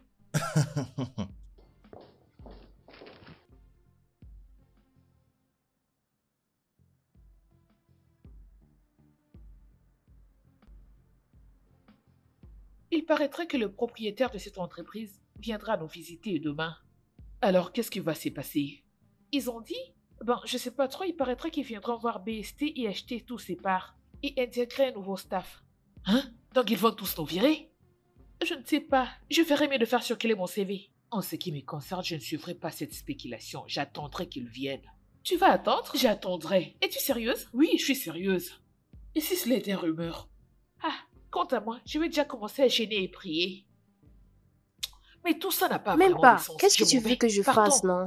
Il paraîtrait que le propriétaire de cette entreprise viendra nous visiter demain. Alors, qu'est-ce qui va s'y passer? Ils ont dit? Ben, je sais pas trop, il paraîtrait qu'ils viendront voir B S T et acheter tous ses parts et intégrer un nouveau staff. Hein? Donc ils vont tous nous virer? Je ne sais pas. Je ferais mieux de faire circuler mon C V. En ce qui me concerne, je ne suivrai pas cette spéculation. J'attendrai qu'ils viennent. Tu vas attendre? J'attendrai. Es-tu sérieuse? Oui, je suis sérieuse. Et si cela est une rumeur? Ah, quant à moi, je vais déjà commencer à gêner et prier. Mais tout ça n'a pas Même vraiment pas. de sens. Qu'est-ce que Je tu m'en veux vais. que je Pardon. fasse, non?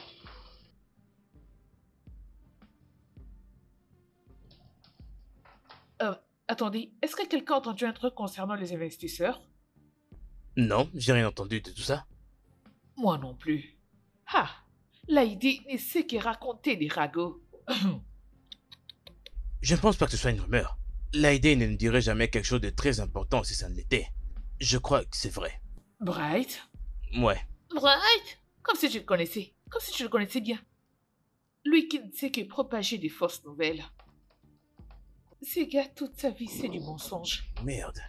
Euh, attendez, est-ce que quelqu'un a entendu un truc concernant les investisseurs? Non, j'ai rien entendu de tout ça. Moi non plus. Ah, Laïdi ne sait que raconter des ragots. Je ne pense pas que ce soit une rumeur. L'idée ne nous dirait jamais quelque chose de très important si ça ne l'était. Je crois que c'est vrai. Bright? Ouais. Bright? Comme si tu le connaissais. Comme si tu le connaissais bien. Lui qui ne sait que propager des fausses nouvelles. Ce gars, toute sa vie, c'est du mensonge. Merde.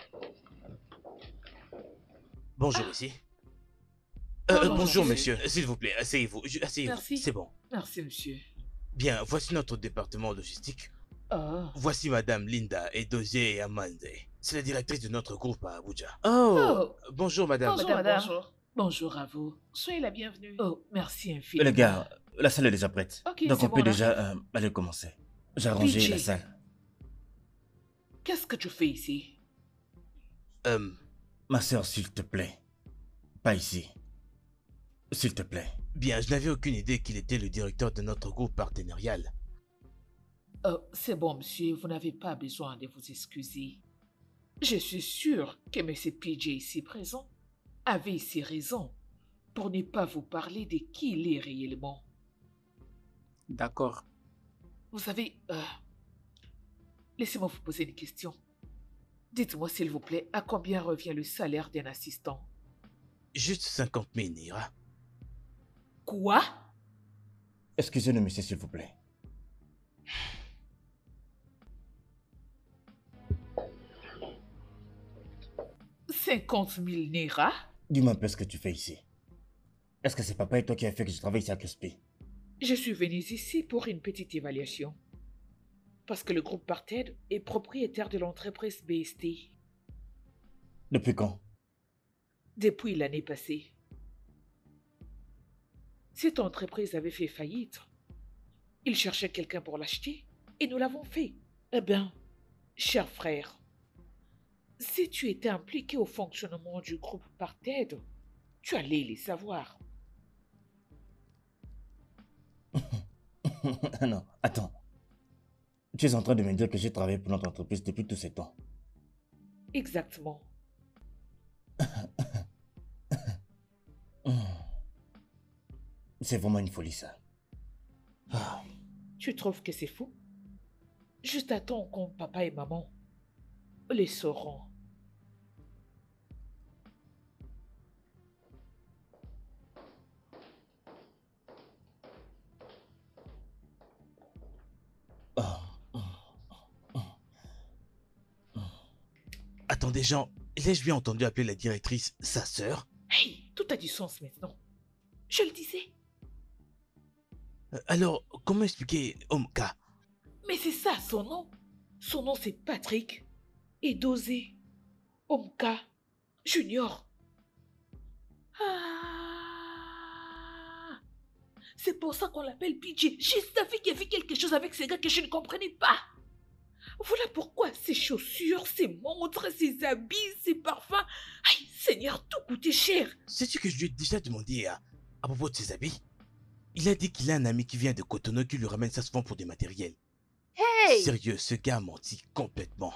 Bonjour ici. Euh, Bonjour, bonjour monsieur. monsieur, s'il vous plaît, asseyez-vous, Je- asseyez-vous, Merci. c'est bon. Merci, monsieur. Bien, voici notre département logistique. Oh. Voici madame Linda Edozie et Amande. C'est la directrice de notre groupe à Abuja. Oh, Oh. bonjour madame. Bonjour, madame. Bonjour. Bonjour à vous. Soyez la bienvenue. Oh, merci infiniment. Les gars, la salle est déjà prête. Ok, Donc c'est on bon, peut là. déjà euh, aller commencer. J'ai arrangé P J. la salle. Qu'est-ce que tu fais ici? Euh, Ma sœur, s'il te plaît. Pas ici. S'il te plaît. bien, je n'avais aucune idée qu'il était le directeur de notre groupe partenarial. Oh, c'est bon, monsieur, vous n'avez pas besoin de vous excuser. Je suis sûr que M. P J ici présent avait ses raisons pour ne pas vous parler de qui il est réellement. D'accord. Vous savez, euh, laissez-moi vous poser une question. Dites-moi, s'il vous plaît, à combien revient le salaire d'un assistant? Juste cinquante mille Nira. Quoi? Excusez-le, monsieur, s'il vous plaît. cinquante mille Naira? Dis-moi un peu ce que tu fais ici. Est-ce que c'est papa et toi qui a fait que je travaille ici à Crespi? Je suis venue ici pour une petite évaluation. Parce que le groupe Parted est propriétaire de l'entreprise B S T Depuis quand? depuis l'année passée. Cette entreprise avait fait faillite Il cherchait quelqu'un pour l'acheter et nous l'avons fait. Eh bien, cher frère, si tu étais impliqué au fonctionnement du groupe par Ted, tu allais les savoir. Non, attends. Tu es en train de me dire que j'ai travaillé pour notre entreprise depuis tous ces temps. Exactement. C'est vraiment une folie, ça. Ah. Tu trouves que c'est fou? Juste attends quand papa et maman les sauront. Attendez, Jean, l'ai-je bien entendu appeler la directrice sa sœur? Hey, tout a du sens maintenant. Je le disais. Euh, Alors, comment expliquer Omka? Mais c'est ça son nom. Son nom c'est Patrick Edozé Omka Junior. Ah, c'est pour ça qu'on l'appelle P J. J'ai savais qu'il y avait quelque chose avec ces gars que je ne comprenais pas. Voilà pourquoi ses chaussures, ses montres, ses habits, ses parfums. Aïe, Seigneur, tout coûtait cher. Sais-tu que je lui ai déjà demandé à, à propos de ses habits? Il a dit qu'il a un ami qui vient de Cotonou qui lui ramène ça souvent pour des matériels. Hey! Sérieux, ce gars a menti complètement.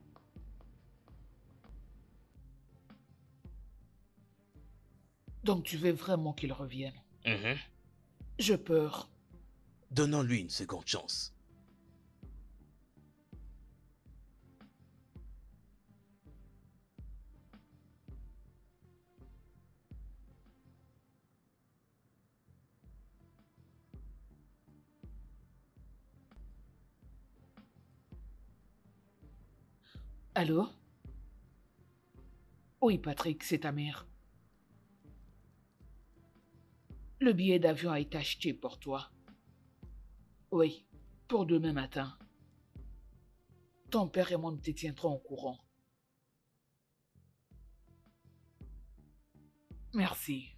Donc tu veux vraiment qu'il revienne? Mhm. J'ai peur. Donnons-lui une seconde chance. Allô? Oui, Patrick, c'est ta mère. Le billet d'avion a été acheté pour toi. Oui, pour demain matin. Ton père et moi nous te tiendrons au courant. Merci.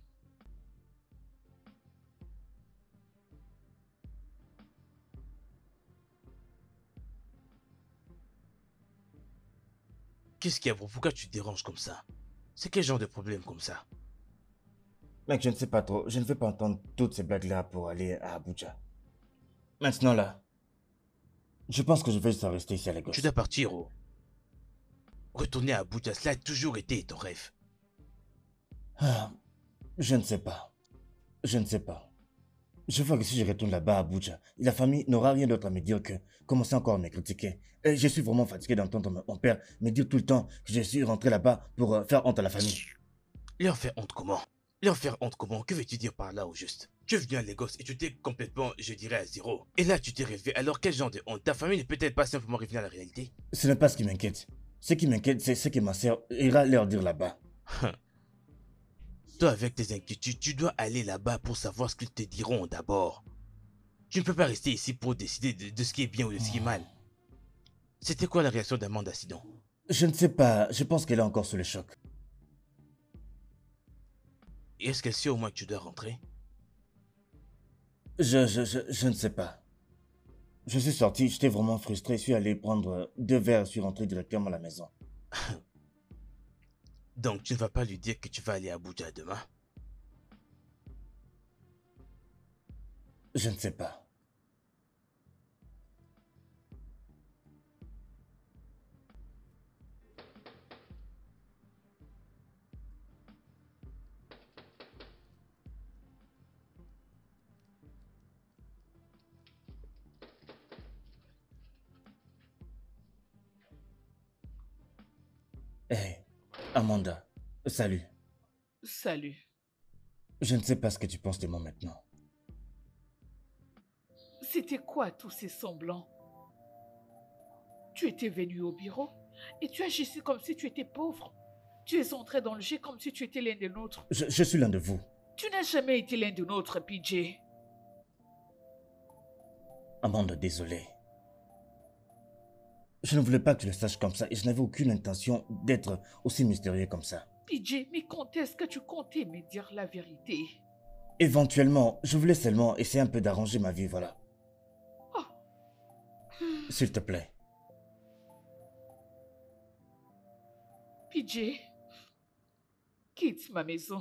Qu'est-ce qu'il y a, bro? Pourquoi tu te déranges comme ça? C'est quel genre de problème comme ça? Mec, je ne sais pas trop. Je ne vais pas entendre toutes ces blagues-là pour aller à Abuja. Maintenant, là, je pense que je vais juste en rester ici à Lagos. Tu dois partir, oh. Retourner à Abuja, cela a toujours été ton rêve. Ah, je ne sais pas. Je ne sais pas. Je vois que si je retourne là-bas à Abuja, la famille n'aura rien d'autre à me dire que commencer encore à me critiquer. Et je suis vraiment fatigué d'entendre mon père me dire tout le temps que je suis rentré là-bas pour euh, faire honte à la famille. Leur faire honte comment? Leur faire honte comment? Que veux-tu dire par là au juste? Tu es venu à Lagos et tu t'es complètement, je dirais, à zéro. Et là, tu t'es rêvé. Alors quel genre de honte? Ta famille n'est peut-être pas simplement revenue à la réalité? Ce n'est pas ce qui m'inquiète. Ce qui m'inquiète, c'est ce que ma sœur ira leur dire là-bas. Toi, avec tes inquiétudes, tu dois aller là-bas pour savoir ce qu'ils te diront d'abord. Tu ne peux pas rester ici pour décider de, de ce qui est bien ou de ce qui est mal. C'était quoi la réaction d'Amanda sinon? Je ne sais pas. Je pense qu'elle est encore sous le choc. Et est-ce qu'elle sait au moins que tu dois rentrer? Je, je, je, je ne sais pas. Je suis sorti, j'étais vraiment frustré. Je suis allé prendre deux verres, je suis rentré directement à la maison. Donc tu ne vas pas lui dire que tu vas aller à Abuja demain? Je ne sais pas. Hé, hey, Amanda, salut. Salut. Je ne sais pas ce que tu penses de moi maintenant. C'était quoi tous ces semblants? Tu étais venu au bureau et tu agissais comme si tu étais pauvre. Tu es entré dans le jeu comme si tu étais l'un des nôtres. Je, je suis l'un de vous. Tu n'as jamais été l'un de nôtres, P J. Amanda, désolé. Je ne voulais pas que tu le saches comme ça et je n'avais aucune intention d'être aussi mystérieux comme ça. P J, mais quand est-ce que tu comptais me dire la vérité? Éventuellement, je voulais seulement essayer un peu d'arranger ma vie, voilà. S'il te plaît. P J, quitte ma maison.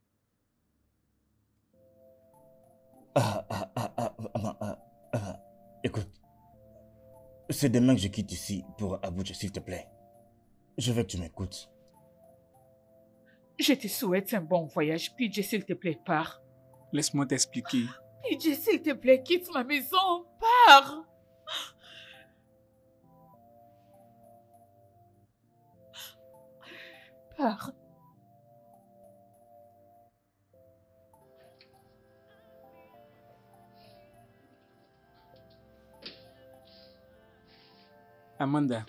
Ah, ah, ah, ah, ah, ah, ah. Écoute, c'est demain que je quitte ici pour Abuja, s'il te plaît. Je veux que tu m'écoutes. Je te souhaite un bon voyage. P J, s'il te plaît, pars. Laisse-moi t'expliquer. P J, s'il te plaît, quitte ma maison. Pars. Pars. Amanda,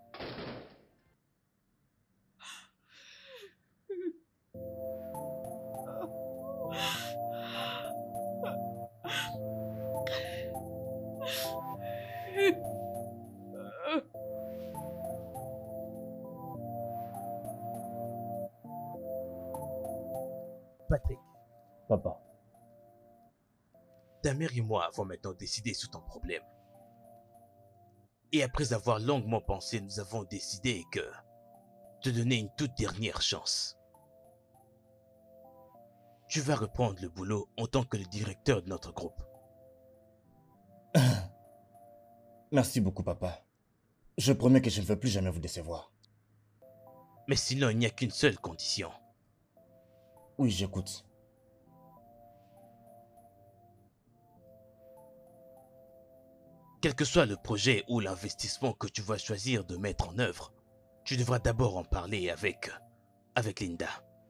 Patrick, Papa. ta mère et moi avons maintenant décidé sur ton problème. Et après avoir longuement pensé, nous avons décidé que te donner une toute dernière chance. Tu vas reprendre le boulot en tant que le directeur de notre groupe. Merci beaucoup, papa. Je promets que je ne veux plus jamais vous décevoir. Mais sinon, il n'y a qu'une seule condition. Oui, j'écoute. Quel que soit le projet ou l'investissement que tu vas choisir de mettre en œuvre, tu devras d'abord en parler avec, avec Linda.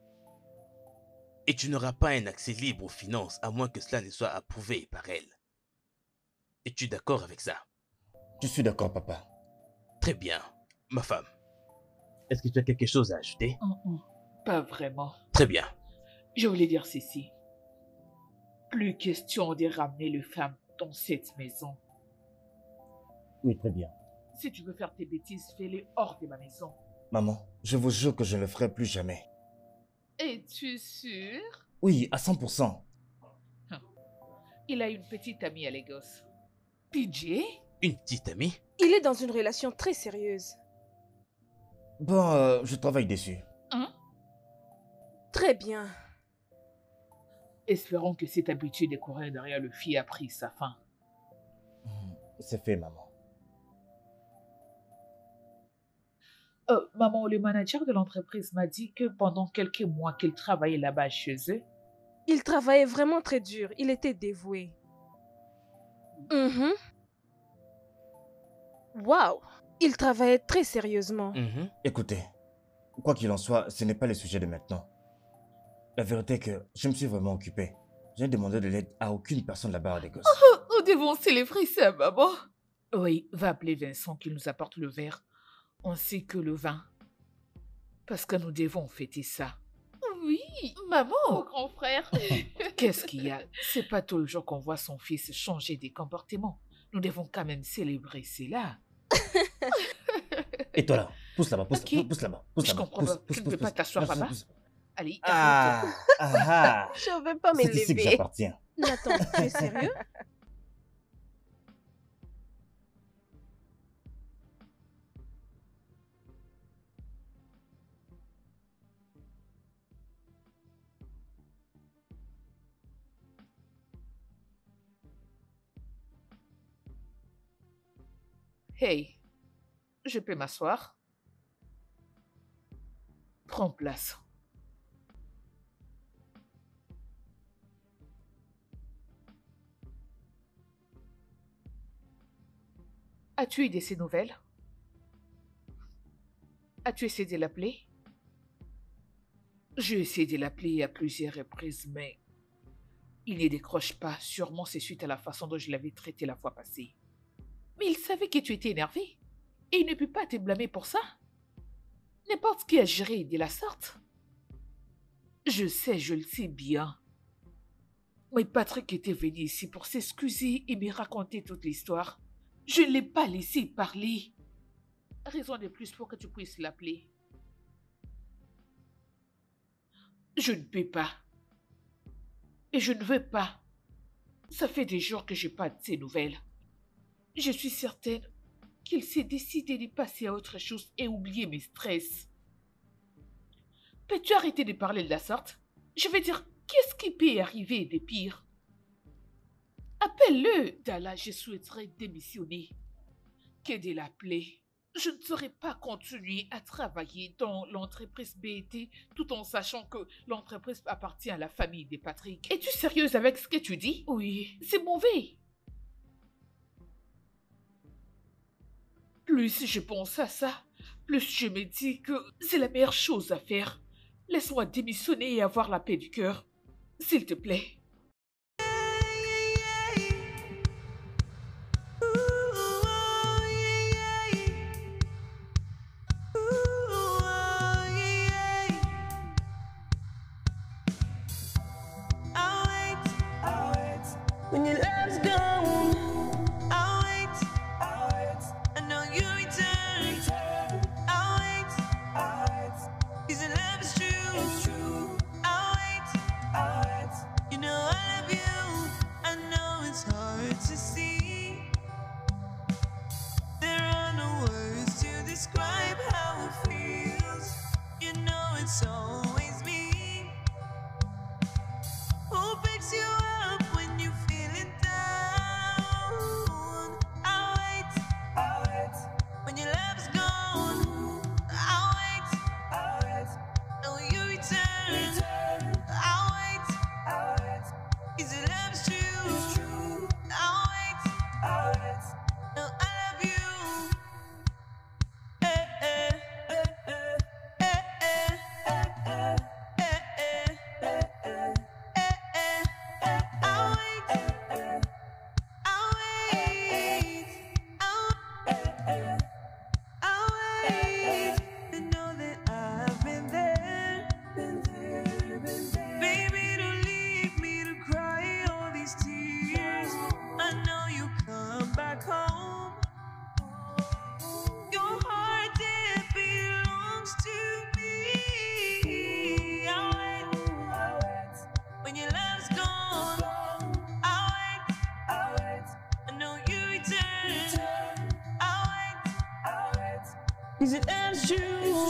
Et tu n'auras pas un accès libre aux finances à moins que cela ne soit approuvé par elle. Es-tu d'accord avec ça? Je suis d'accord, papa. Très bien, ma femme. Est-ce que tu as quelque chose à ajouter? Oh, oh, pas vraiment. Très bien. Je voulais dire ceci. Plus question de ramener les femmes dans cette maison. Oui, très bien. Si tu veux faire tes bêtises, fais-les hors de ma maison. Maman, je vous jure que je ne le ferai plus jamais. Es-tu sûr? Oui, à cent pour cent. Il a une petite amie à Lagos. P J? Une petite amie? Il est dans une relation très sérieuse. Bon, euh, je travaille dessus. Hein? Très bien. Espérons que cette habitude de courir derrière le fille a pris sa fin. C'est fait, maman. Euh, maman, le manager de l'entreprise m'a dit que pendant quelques mois qu'il travaillait là-bas chez eux, Il travaillait vraiment très dur. Il était dévoué. Mhm. Waouh! Il travaillait très sérieusement. Mhm. Écoutez, quoi qu'il en soit, ce n'est pas le sujet de maintenant. La vérité est que je me suis vraiment occupé. Je n'ai demandé de l'aide à aucune personne là-bas à Lagos. nous devons célébrer ça, maman. Oui, va appeler Vincent qu'il nous apporte le verre, ainsi que le vin. Parce que nous devons fêter ça. Oui, maman, mon grand frère. Qu'est-ce qu'il y a? C'est pas tout le jour qu'on voit son fils changer des comportements. Nous devons quand même célébrer cela. Et toi là, pousse là-bas, pousse, Ok. là-bas, pousse là-bas, pousse Je là-bas. comprends pas. Tu ne peux pas t'asseoir pousse, là-bas? pousse. Allez, Ah, ah, ah. Je ne vais pas C'est ici que m'élever. j'appartiens. Nathan, tu es sérieux? Hey, je peux m'asseoir? Prends place. As-tu eu de ces nouvelles? As-tu essayé de l'appeler? J'ai essayé de l'appeler à plusieurs reprises, mais il ne décroche pas. Sûrement c'est suite à la façon dont je l'avais traité la fois passée. Mais il savait que tu étais énervé. Et il ne peut pas te blâmer pour ça. N'importe qui agirait de la sorte. Je sais, je le sais bien. Mais Patrick était venu ici pour s'excuser et me raconter toute l'histoire. Je ne l'ai pas laissé parler. Raison de plus pour que tu puisses l'appeler. Je ne peux pas. Et je ne veux pas. Ça fait des jours que je n'ai pas de ces nouvelles. Je suis certaine qu'il s'est décidé de passer à autre chose et oublier mes stress. Peux-tu arrêter de parler de la sorte? Je veux dire, qu'est-ce qui peut arriver de pire? Appelle-le. Dalla, je souhaiterais démissionner. Que de l'appeler. Je ne saurais pas continuer à travailler dans l'entreprise B T tout en sachant que l'entreprise appartient à la famille de Patrick. Es-tu sérieuse avec ce que tu dis? Oui, c'est mauvais. Plus je pense à ça, plus je me dis que c'est la meilleure chose à faire. Laisse-moi démissionner et avoir la paix du cœur. S'il te plaît. When your love's gone, I'll wait, I'll wait. I know you return, I'll wait, I'll wait. Cause your love is true, it's true. I'll wait, I'll wait. You know I love you, I know it's hard to see. There are no words to describe how it feels. You know it's always me who picks you up when you feel it down. I'll wait, I'll wait. When your love's gone, I'll wait, I'll wait. Till you return, I'll wait, I'll wait. Cause your love's true, I'll wait, I'll wait. No, I love you. Eh, eh, eh, eh, eh, eh, eh, eh, eh, eh, eh. I'll wait, I'll wait, I'll, I'll wait to know that I've been there. Baby, don't leave me to cry all these tears. I know you come back home. Your heart, it belongs to me. I'll wait, when your love's gone. I'll wait, I'll wait. I know you return. I'll wait, I'll wait. Cause it ends true.